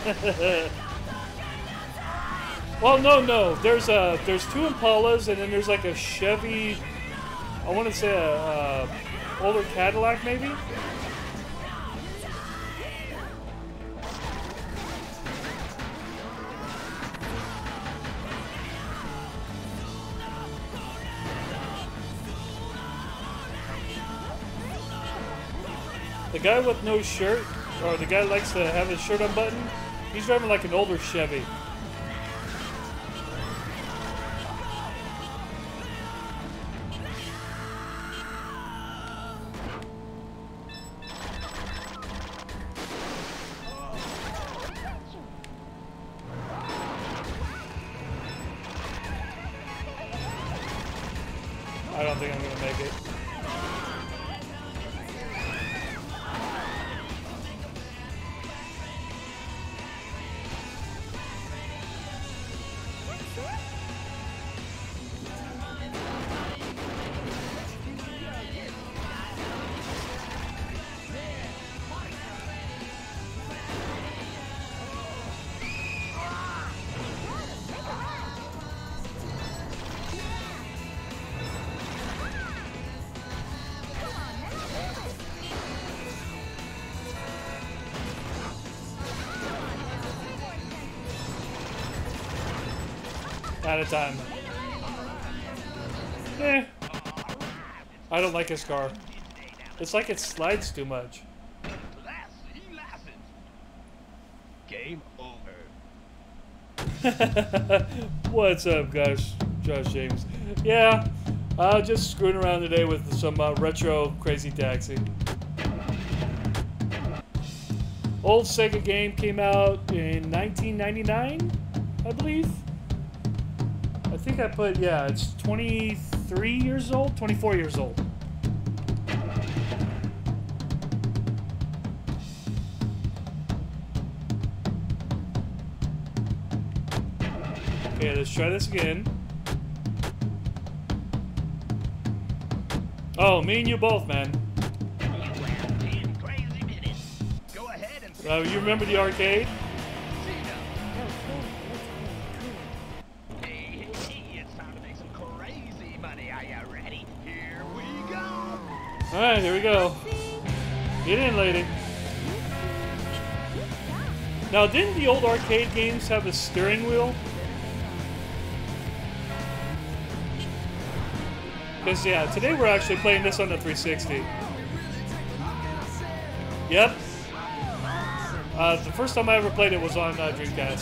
Well, no. There's two Impalas, and then there's like a Chevy. I want to say a older Cadillac, maybe. The guy with no shirt, or the guy that likes to have his shirt unbuttoned, he's driving like an older Chevy. I don't think I'm gonna make it. Out of time. Eh. I don't like his car. It's like it slides too much. Game over. What's up, guys? Josh James. Yeah, just screwing around today with some retro Crazy Taxi. Old Sega game came out in 1999, I believe. I think I put, yeah, it's 23 years old, 24 years old. Okay, let's try this again. Oh, me and you both, man. You have 10 crazy minutes. Go ahead and You remember the arcade? Hey, it's time to make some crazy money. Are you ready? Here we go. Alright, here we go. Get in, lady. Now, didn't the old arcade games have a steering wheel? Because, yeah, today we're actually playing this on the 360. Yep. The first time I ever played it was on Dreamcast.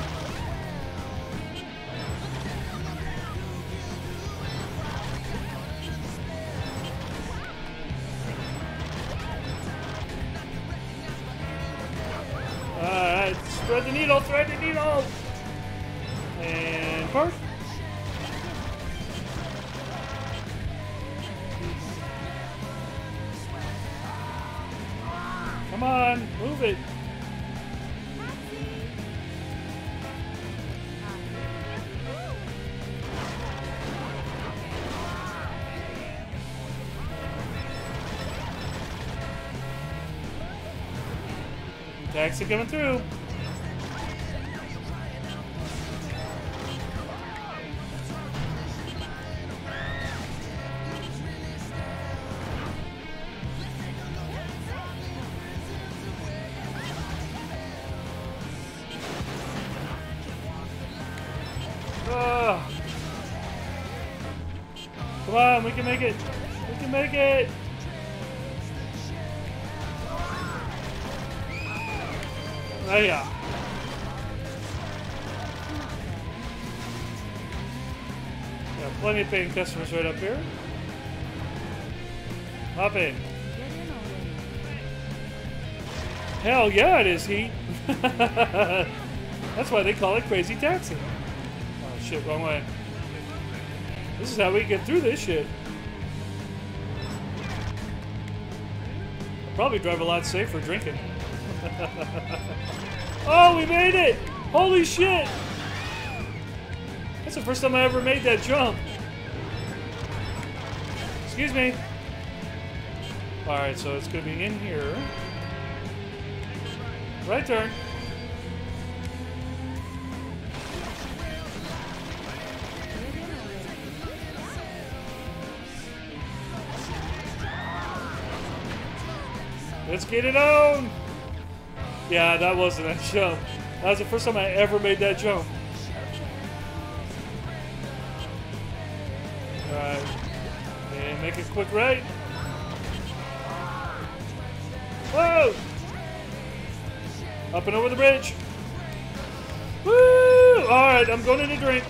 Alright, thread the needle, thread the needle! And park. Come on, move it. Taxi coming through. Oh. Come on, we can make it. We can make it. Oh yeah. Got plenty of paying customers right up here. Hop in. Hell yeah, it is heat. That's why they call it Crazy Taxi. Oh shit, wrong way. This is how we get through this shit. I'll probably drive a lot safer drinking. Oh, we made it! Holy shit! That's the first time I ever made that jump. Excuse me. Alright, so it's gonna be in here. Right turn. Let's get it on! Yeah, that wasn't a jump. That was the first time I ever made that jump. Alright. And make a quick right. Up and over the bridge. Woo! Alright, I'm going to drink.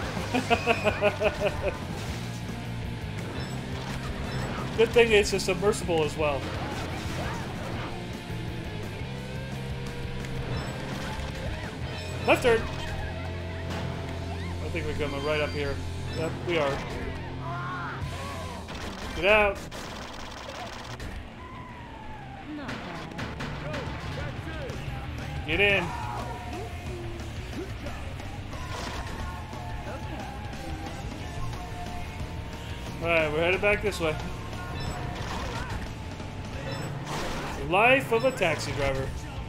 Good thing it's a submersible as well. Left turn. I think we're coming right up here. Yep, we are. Get out. Not bad. Get in. Alright, we're headed back this way. The life of a taxi driver.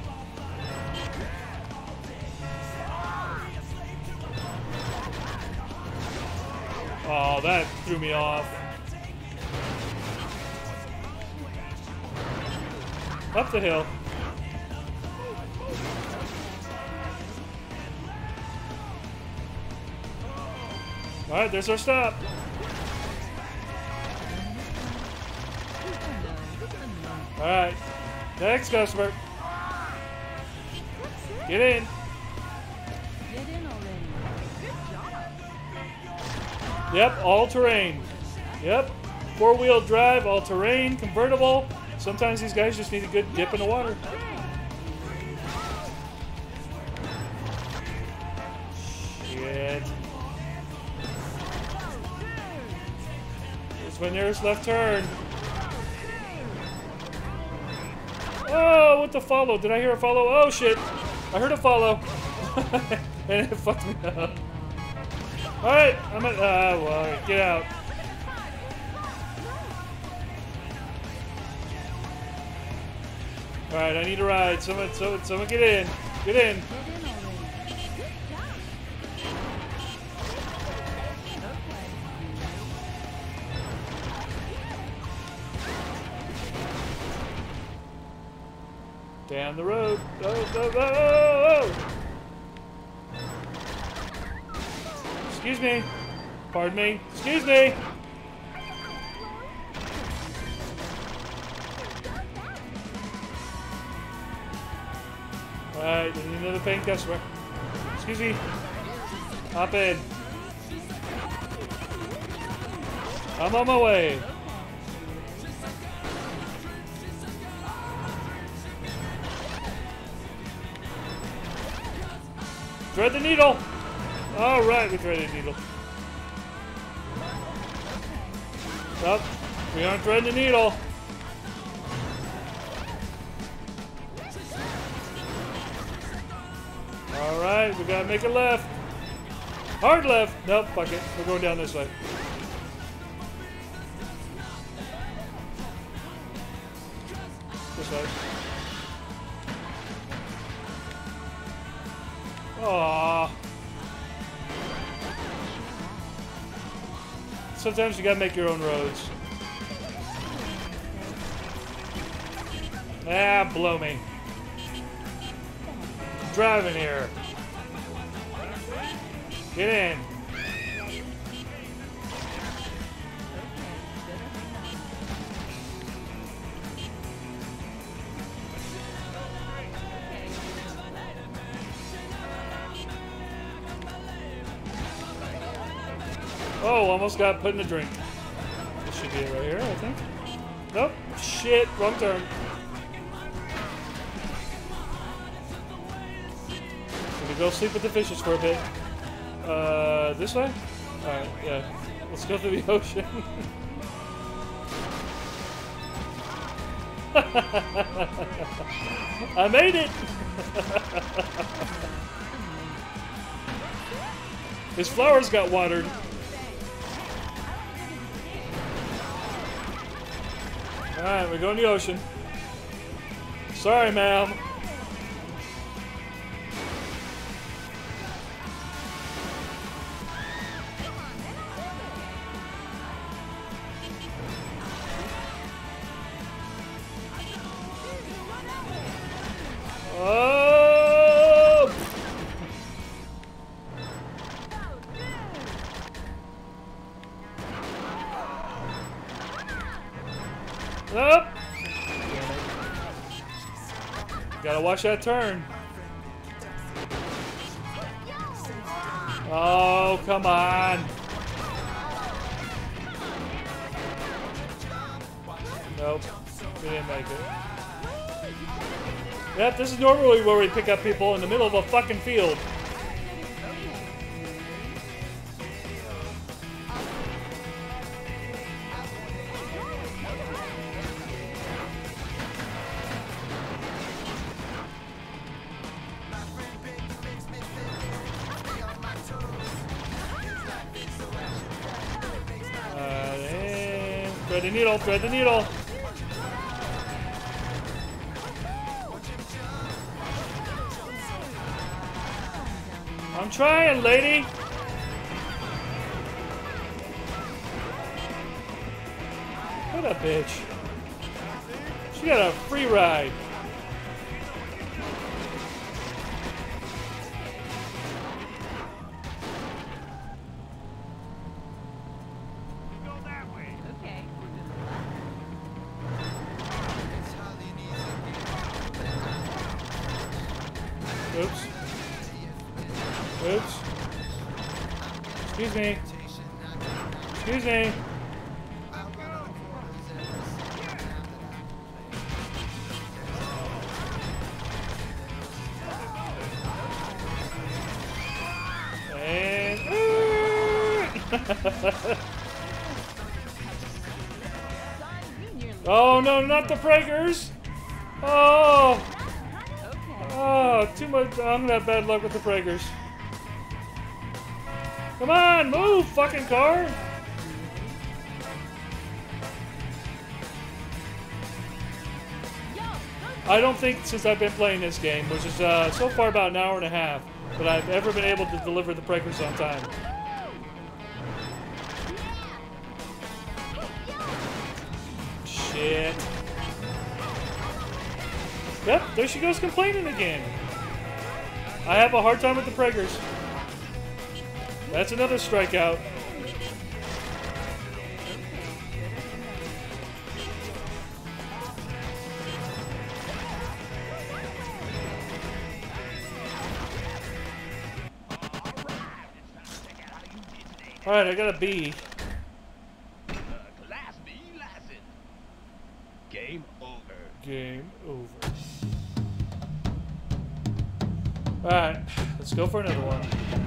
Oh, that threw me off. Up the hill. Alright, there's our stop. Alright. Next customer. Get in. Get in already. Good job. Yep, all terrain. Yep. 4-wheel drive, all terrain, convertible. Sometimes these guys just need a good dip in the water. Shit. Here's my nearest left turn. Oh, what the follow? Did I hear a follow? Oh shit. I heard a follow. And it fucked me up. Alright, I'm at well, get out. Alright, I need a ride. Someone get in. Get in. Get in already. Good job. Down the road. Oh, oh, oh, oh, oh. Excuse me. Pardon me. Excuse me. Alright, I need another paying customer. Excuse me. Hop in. I'm on my way. Thread the needle. Alright, we threaded the needle. Nope, we aren't threading the needle. Alright, we gotta make a left. Hard left. Nope, fuck it. We're going down this way. This way. Aww. Sometimes you gotta make your own roads. Ah, blow me. Driving here. Get in. Oh, almost got put in a drink. This should be it right here, I think. Nope. Shit, wrong turn. Gonna go sleep with the fishes for a bit. This way? Alright, yeah. Let's go through the ocean. I made it! His flowers got watered. Alright, we're going to the ocean. Sorry, ma'am. Oh! Up! Gotta watch that turn. Oh, come on. Nope. We didn't make it. Yep, this is normally where we pick up people in the middle of a fucking field. And thread the needle, thread the needle. I'm trying, lady. What a bitch. She got a free ride. Okay. Oops. Oops. Excuse me. Excuse me. And oh no, not the breakers! Oh! Oh, too much. I'm gonna have bad luck with the breakers. Come on, move, fucking car! I don't think since I've been playing this game, which is so far about an hour and a half, that I've ever been able to deliver the breakers on time. Shit. Yep, there she goes complaining again. I have a hard time with the breakers. That's another strikeout. Alright, I got a B. Class B license. Game over. Game over. Alright, let's go for another one.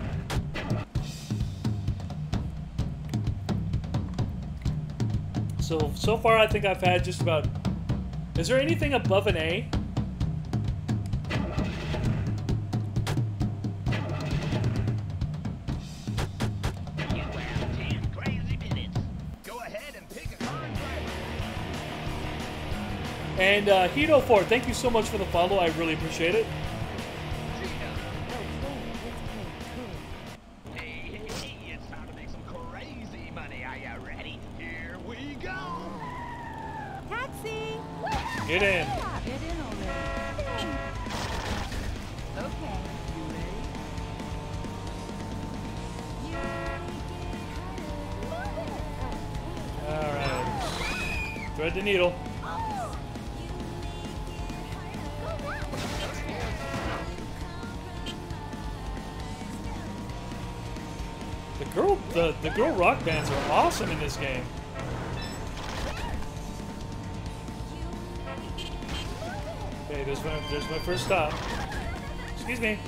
So far I think I've had just about... Is there anything above an A? You have 10 crazy minutes. Go ahead and pick a car and drive it. And Hito4, thank you so much for the follow. I really appreciate it. Hey, it's time to make some crazy money. Are you ready? Here we go. Taxi! Get in. Yeah, get in already. Okay, you ready? Alright. Thread the needle. The girl rock bands are awesome in this game. Okay, there's my first stop. Excuse me.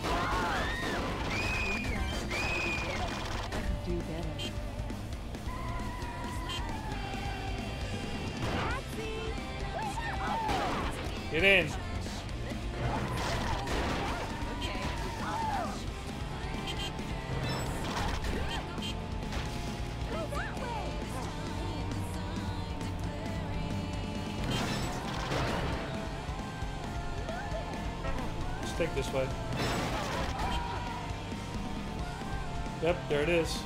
Do better. Get in. Let's take this way. Yep, there it is.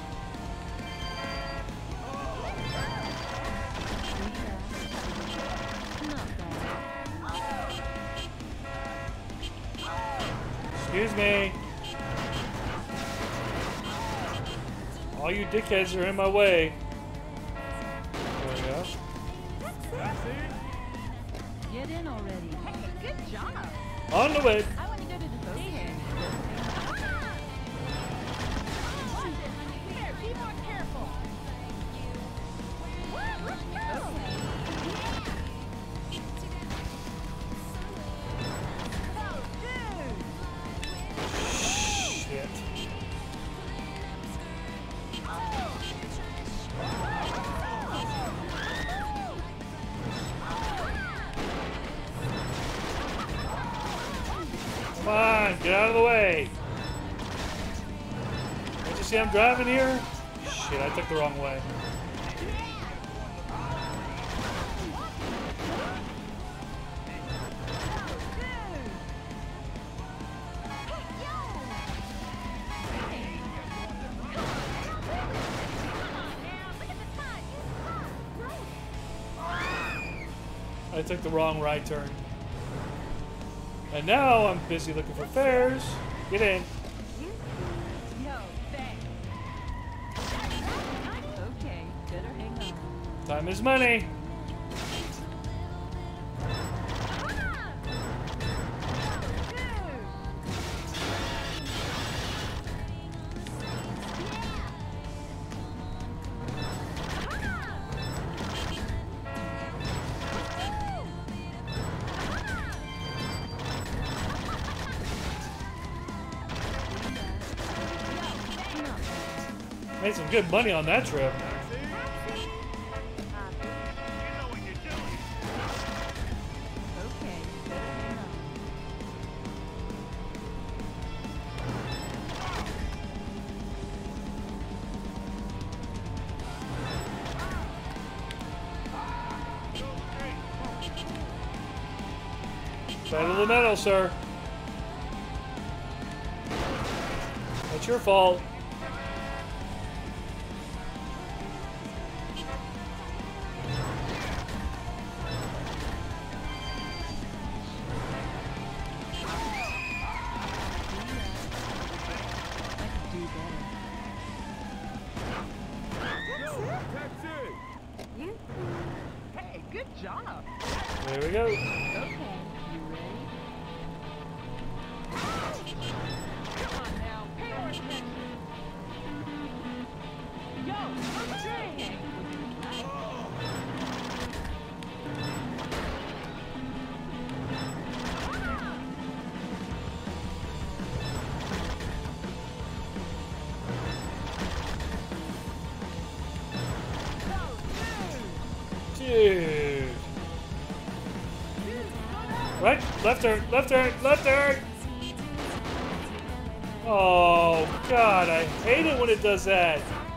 Excuse me. All you dickheads are in my way. There we go. Get in already. Hey, good job. On the way. I want to go to the okay. Here, be more careful. Well, let's go. Oh, dude. Shit. Come on, get out of the way. Don't you see I'm driving here? Shit, I took the wrong way. I took the wrong right turn. And now I'm busy looking for fares. Get in. No, thanks. Okay, better hang on. Time is money. Made some good money on that trip. Okay, better hang on. Pedal to the metal, sir. That's your fault. Hey, good job. There we go. Okay, you ready? Come on now, pay more attention. Yo, okay. Dude. Right, left turn, left turn, left turn. Oh, God, I hate it when it does that.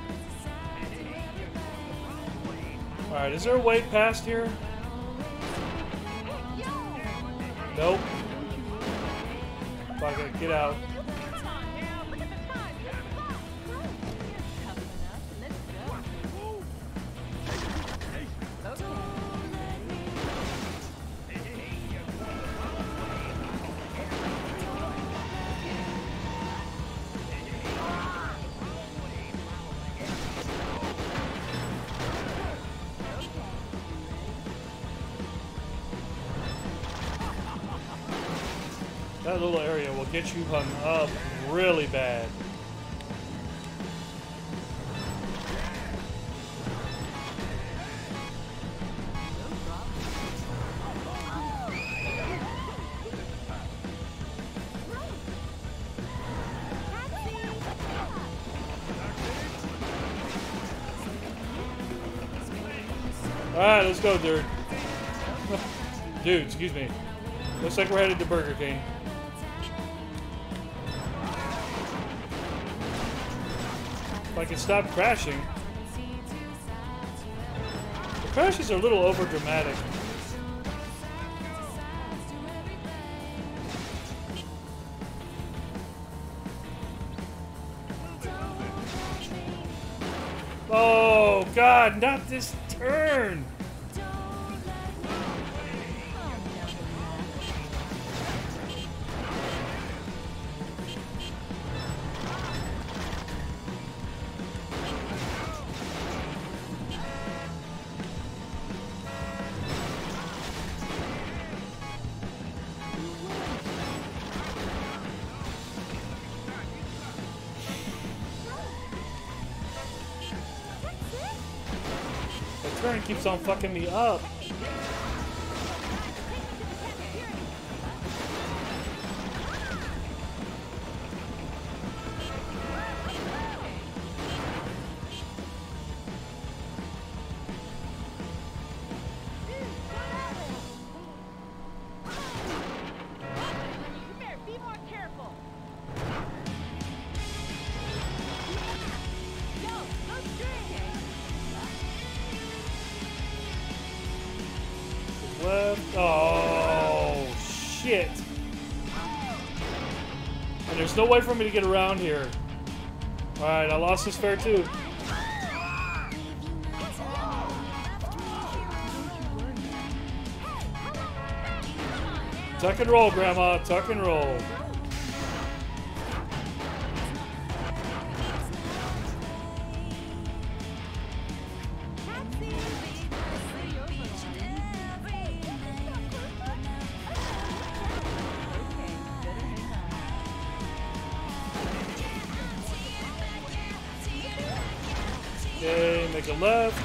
All right, is there a way past here? Nope. Fuck it, get out. Come on now, look at the time. Coming up, let's go. Okay, ready? That little area will get you hung up really bad. Alright, let's go, dude. Dude, excuse me. Looks like we're headed to Burger King. If I can stop crashing. The crashes are a little over dramatic. Oh, God, not this turn. turn keeps on fucking me up. You better be more careful. Yo, go straight. Left. Oh, shit. And there's no way for me to get around here. Alright, I lost this fair too. Tuck and roll, Grandma. Tuck and roll. Okay, make a left.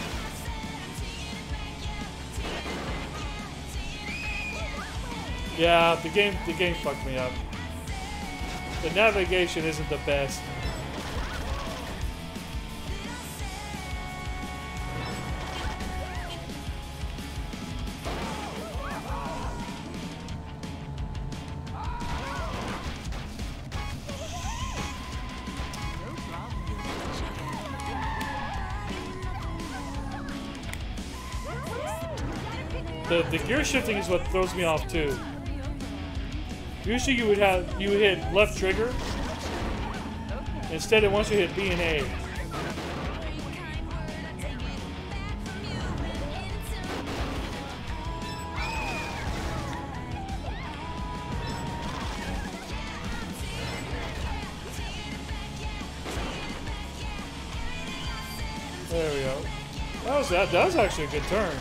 Yeah, the game fucked me up. The navigation isn't the best. The gear shifting is what throws me off too. Usually you would hit left trigger. Instead, it wants you to hit B and A. There we go. That was actually a good turn.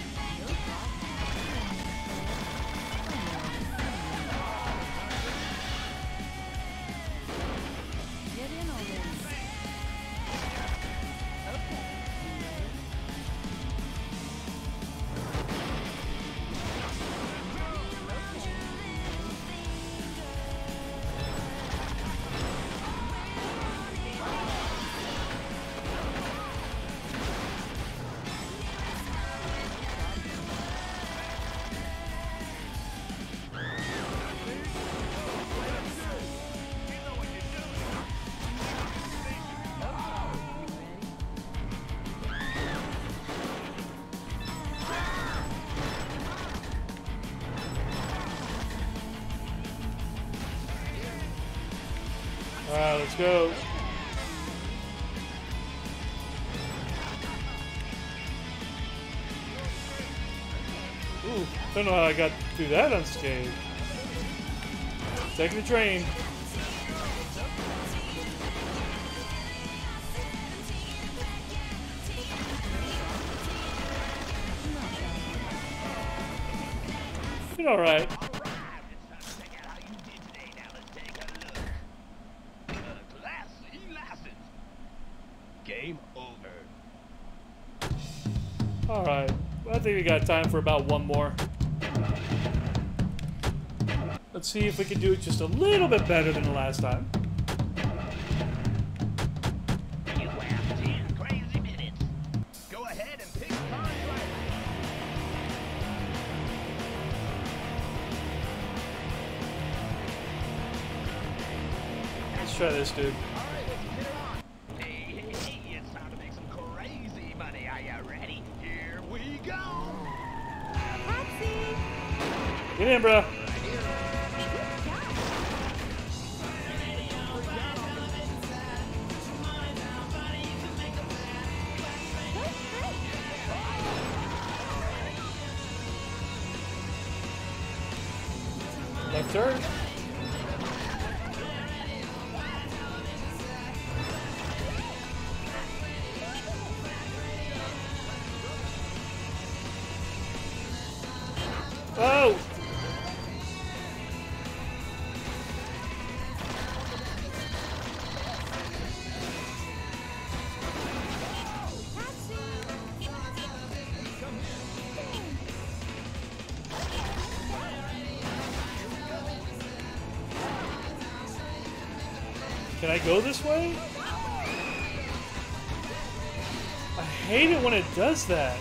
Alright, let's go. Ooh, don't know how I got through that unscathed. Taking the train. Been alright. Game over. Alright. I think we got time for about one more. Let's see if we can do it just a little bit better than the last time. You have 10 crazy minutes. Go ahead and pick card right. Let's try this, dude. Alright, let's get it on. Hey, it's time to make some crazy money. Are you ready? Here we go. Taxi! Get in, bro. Left turn. Oh! Can I go this way? I hate it when it does that.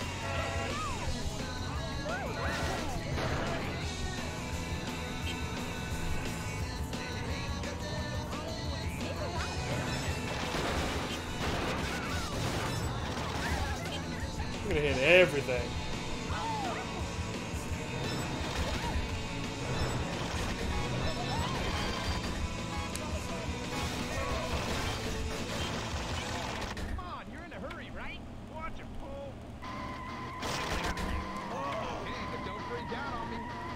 I'm gonna hit everything. Come on, you're in a hurry, right? Watch it, fool. Okay, but don't freak out on me.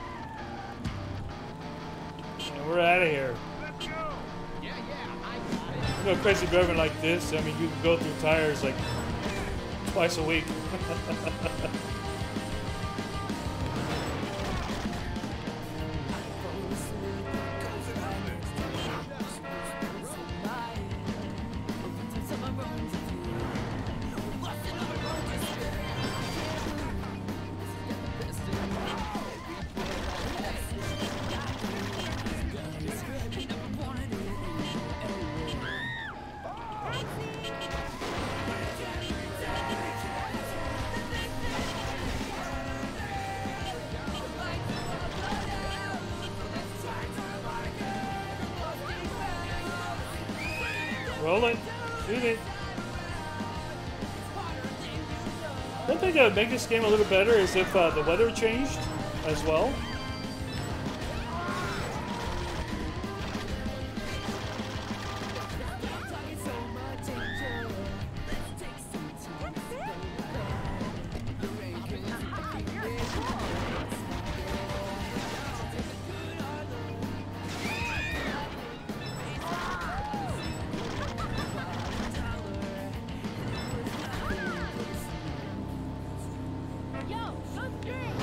And we're out of here. Let's go. Yeah, I got it. You know, crazy driving like this, I mean, you can go through tires like twice a week. Roll it. Shoot it. One thing that would make this game a little better is if the weather changed as well. Yo, let's drink.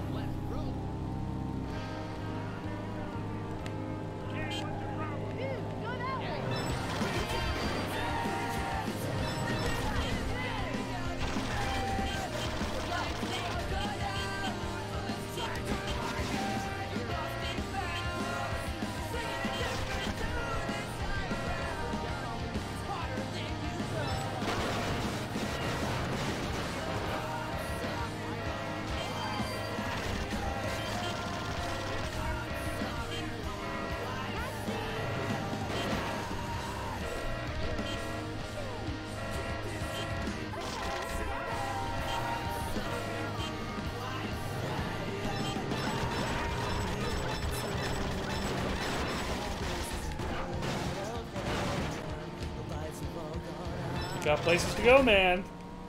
Dude, go that way. You got places to go, man.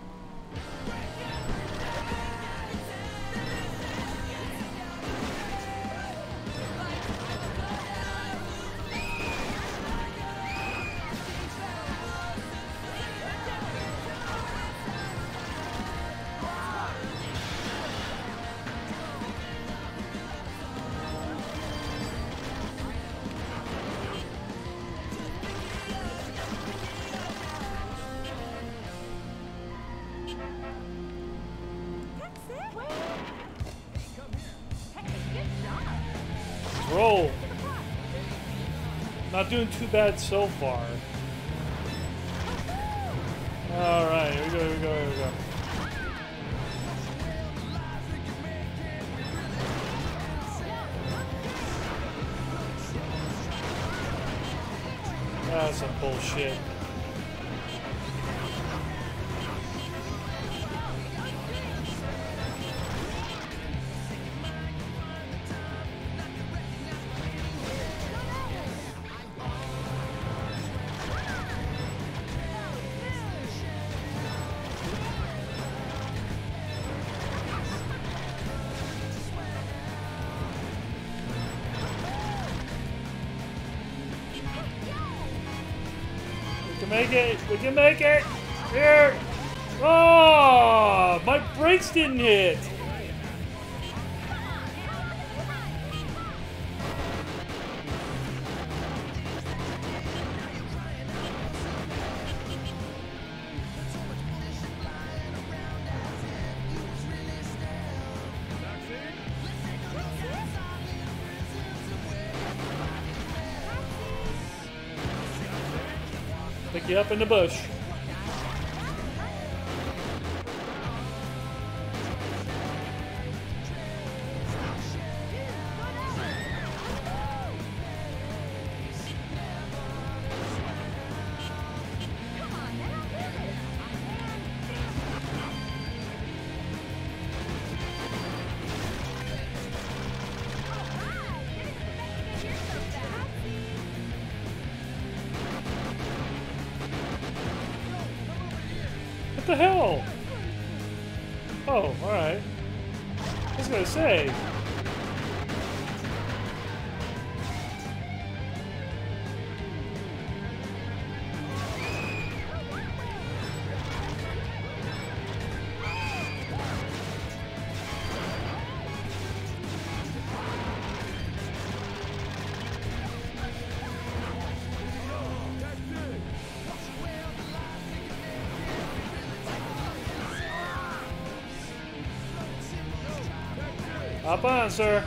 Roll. Not doing too bad so far. Alright, here we go, here we go, here we go. That's some bullshit. We can make it! We can make it! Here! Oh! My brakes didn't hit! Get up in the bush. What the hell? Oh, alright. I was gonna say. Hop on, sir.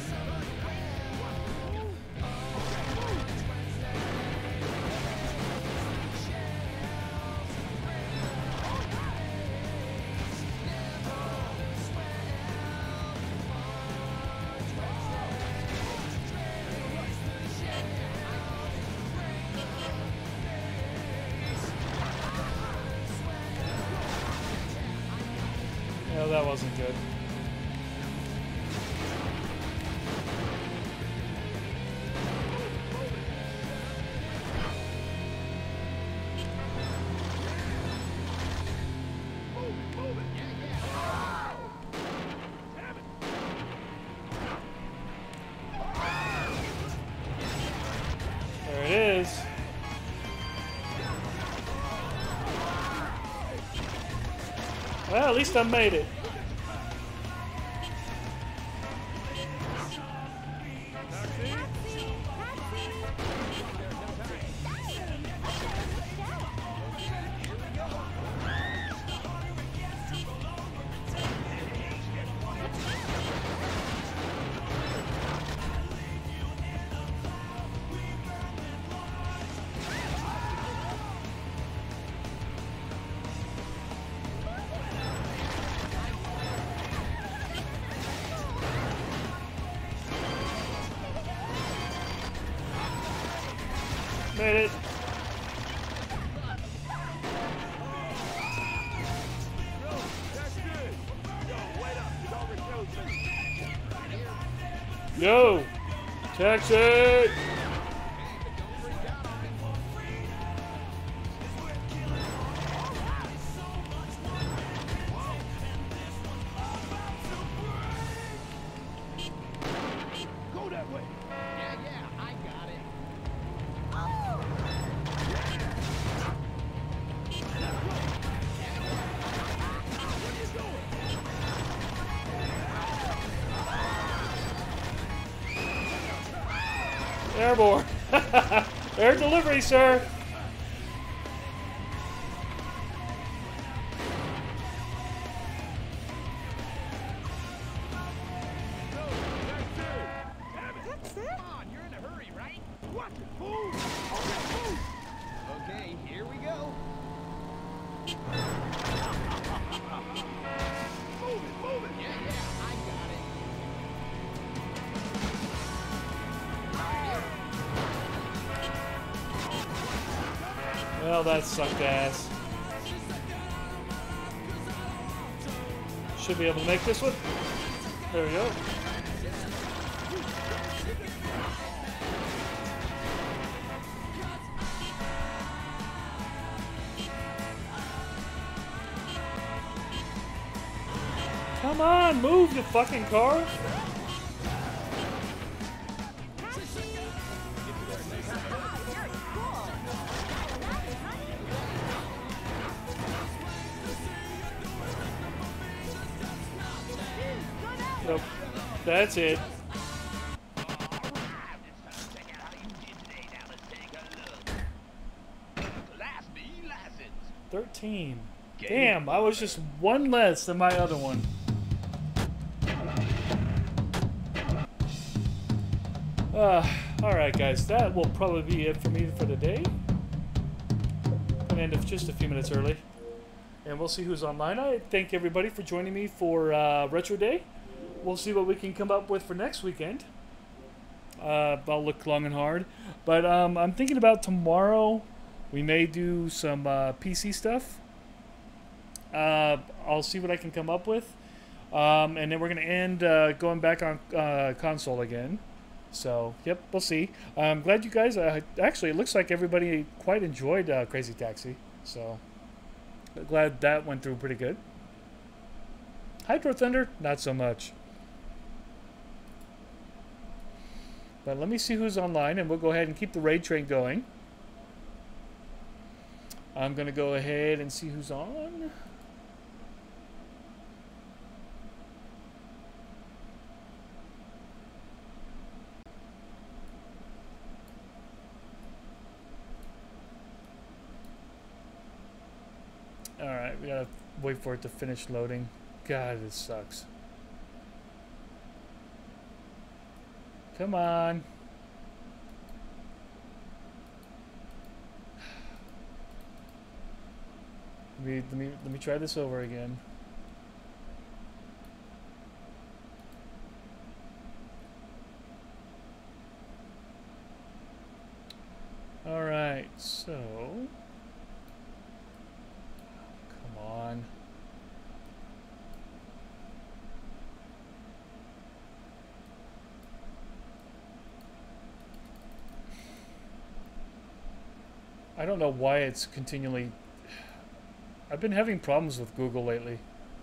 No, that wasn't good. There it is. Well, at least I made it. Made it. Yo, taxi! Go that way. I got it. Airborne. Air delivery, sir. Come on, you're in a hurry, right? What? Move! Move! Okay, here we go. Move it! Move it! I got it. Well, that sucked ass. Should be able to make this one. There we go. Come on, move, you fucking car. Nope. That's it. Check out how you did today. Now let's take a look. Class B license. 13. Damn, I was just one less than my other one. Alright guys, that will probably be it for me for the day. end just a few minutes early. And we'll see who's online. I thank everybody for joining me for Retro Day. We'll see what we can come up with for next weekend. I'll look long and hard. But I'm thinking about tomorrow. We may do some PC stuff. I'll see what I can come up with. And then we're going to end going back on console again. So, yep, we'll see. I'm glad you guys... actually, it looks like everybody quite enjoyed Crazy Taxi. So, glad that went through pretty good. Hydro Thunder, not so much. But let me see who's online, and we'll go ahead and keep the raid train going. I'm going to go ahead and see who's on. Alright, we gotta wait for it to finish loading. God, this sucks. Come on. Let me try this over again. Alright, so come on. I don't know why it's continually... I've been having problems with Google lately.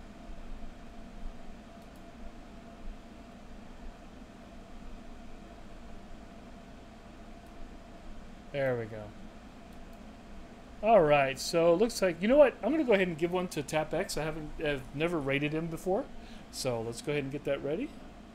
There we go. Alright, so it looks like... You know what? I'm going to go ahead and give one to TapX. I've never rated him before. So let's go ahead and get that ready.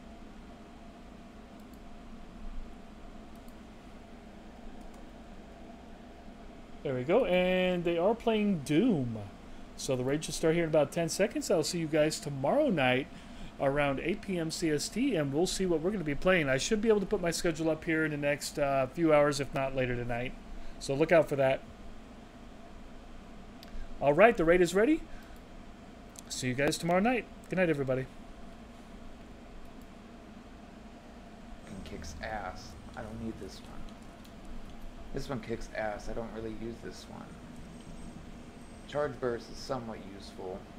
There we go, and they are playing Doom. So the raid should start here in about 10 seconds. I'll see you guys tomorrow night around 8 p.m. CST, and we'll see what we're going to be playing. I should be able to put my schedule up here in the next few hours, if not later tonight. So look out for that. All right, the raid is ready. See you guys tomorrow night. Good night, everybody. Kicks ass. I don't need this one. This one kicks ass. I don't really use this one. Charge burst is somewhat useful.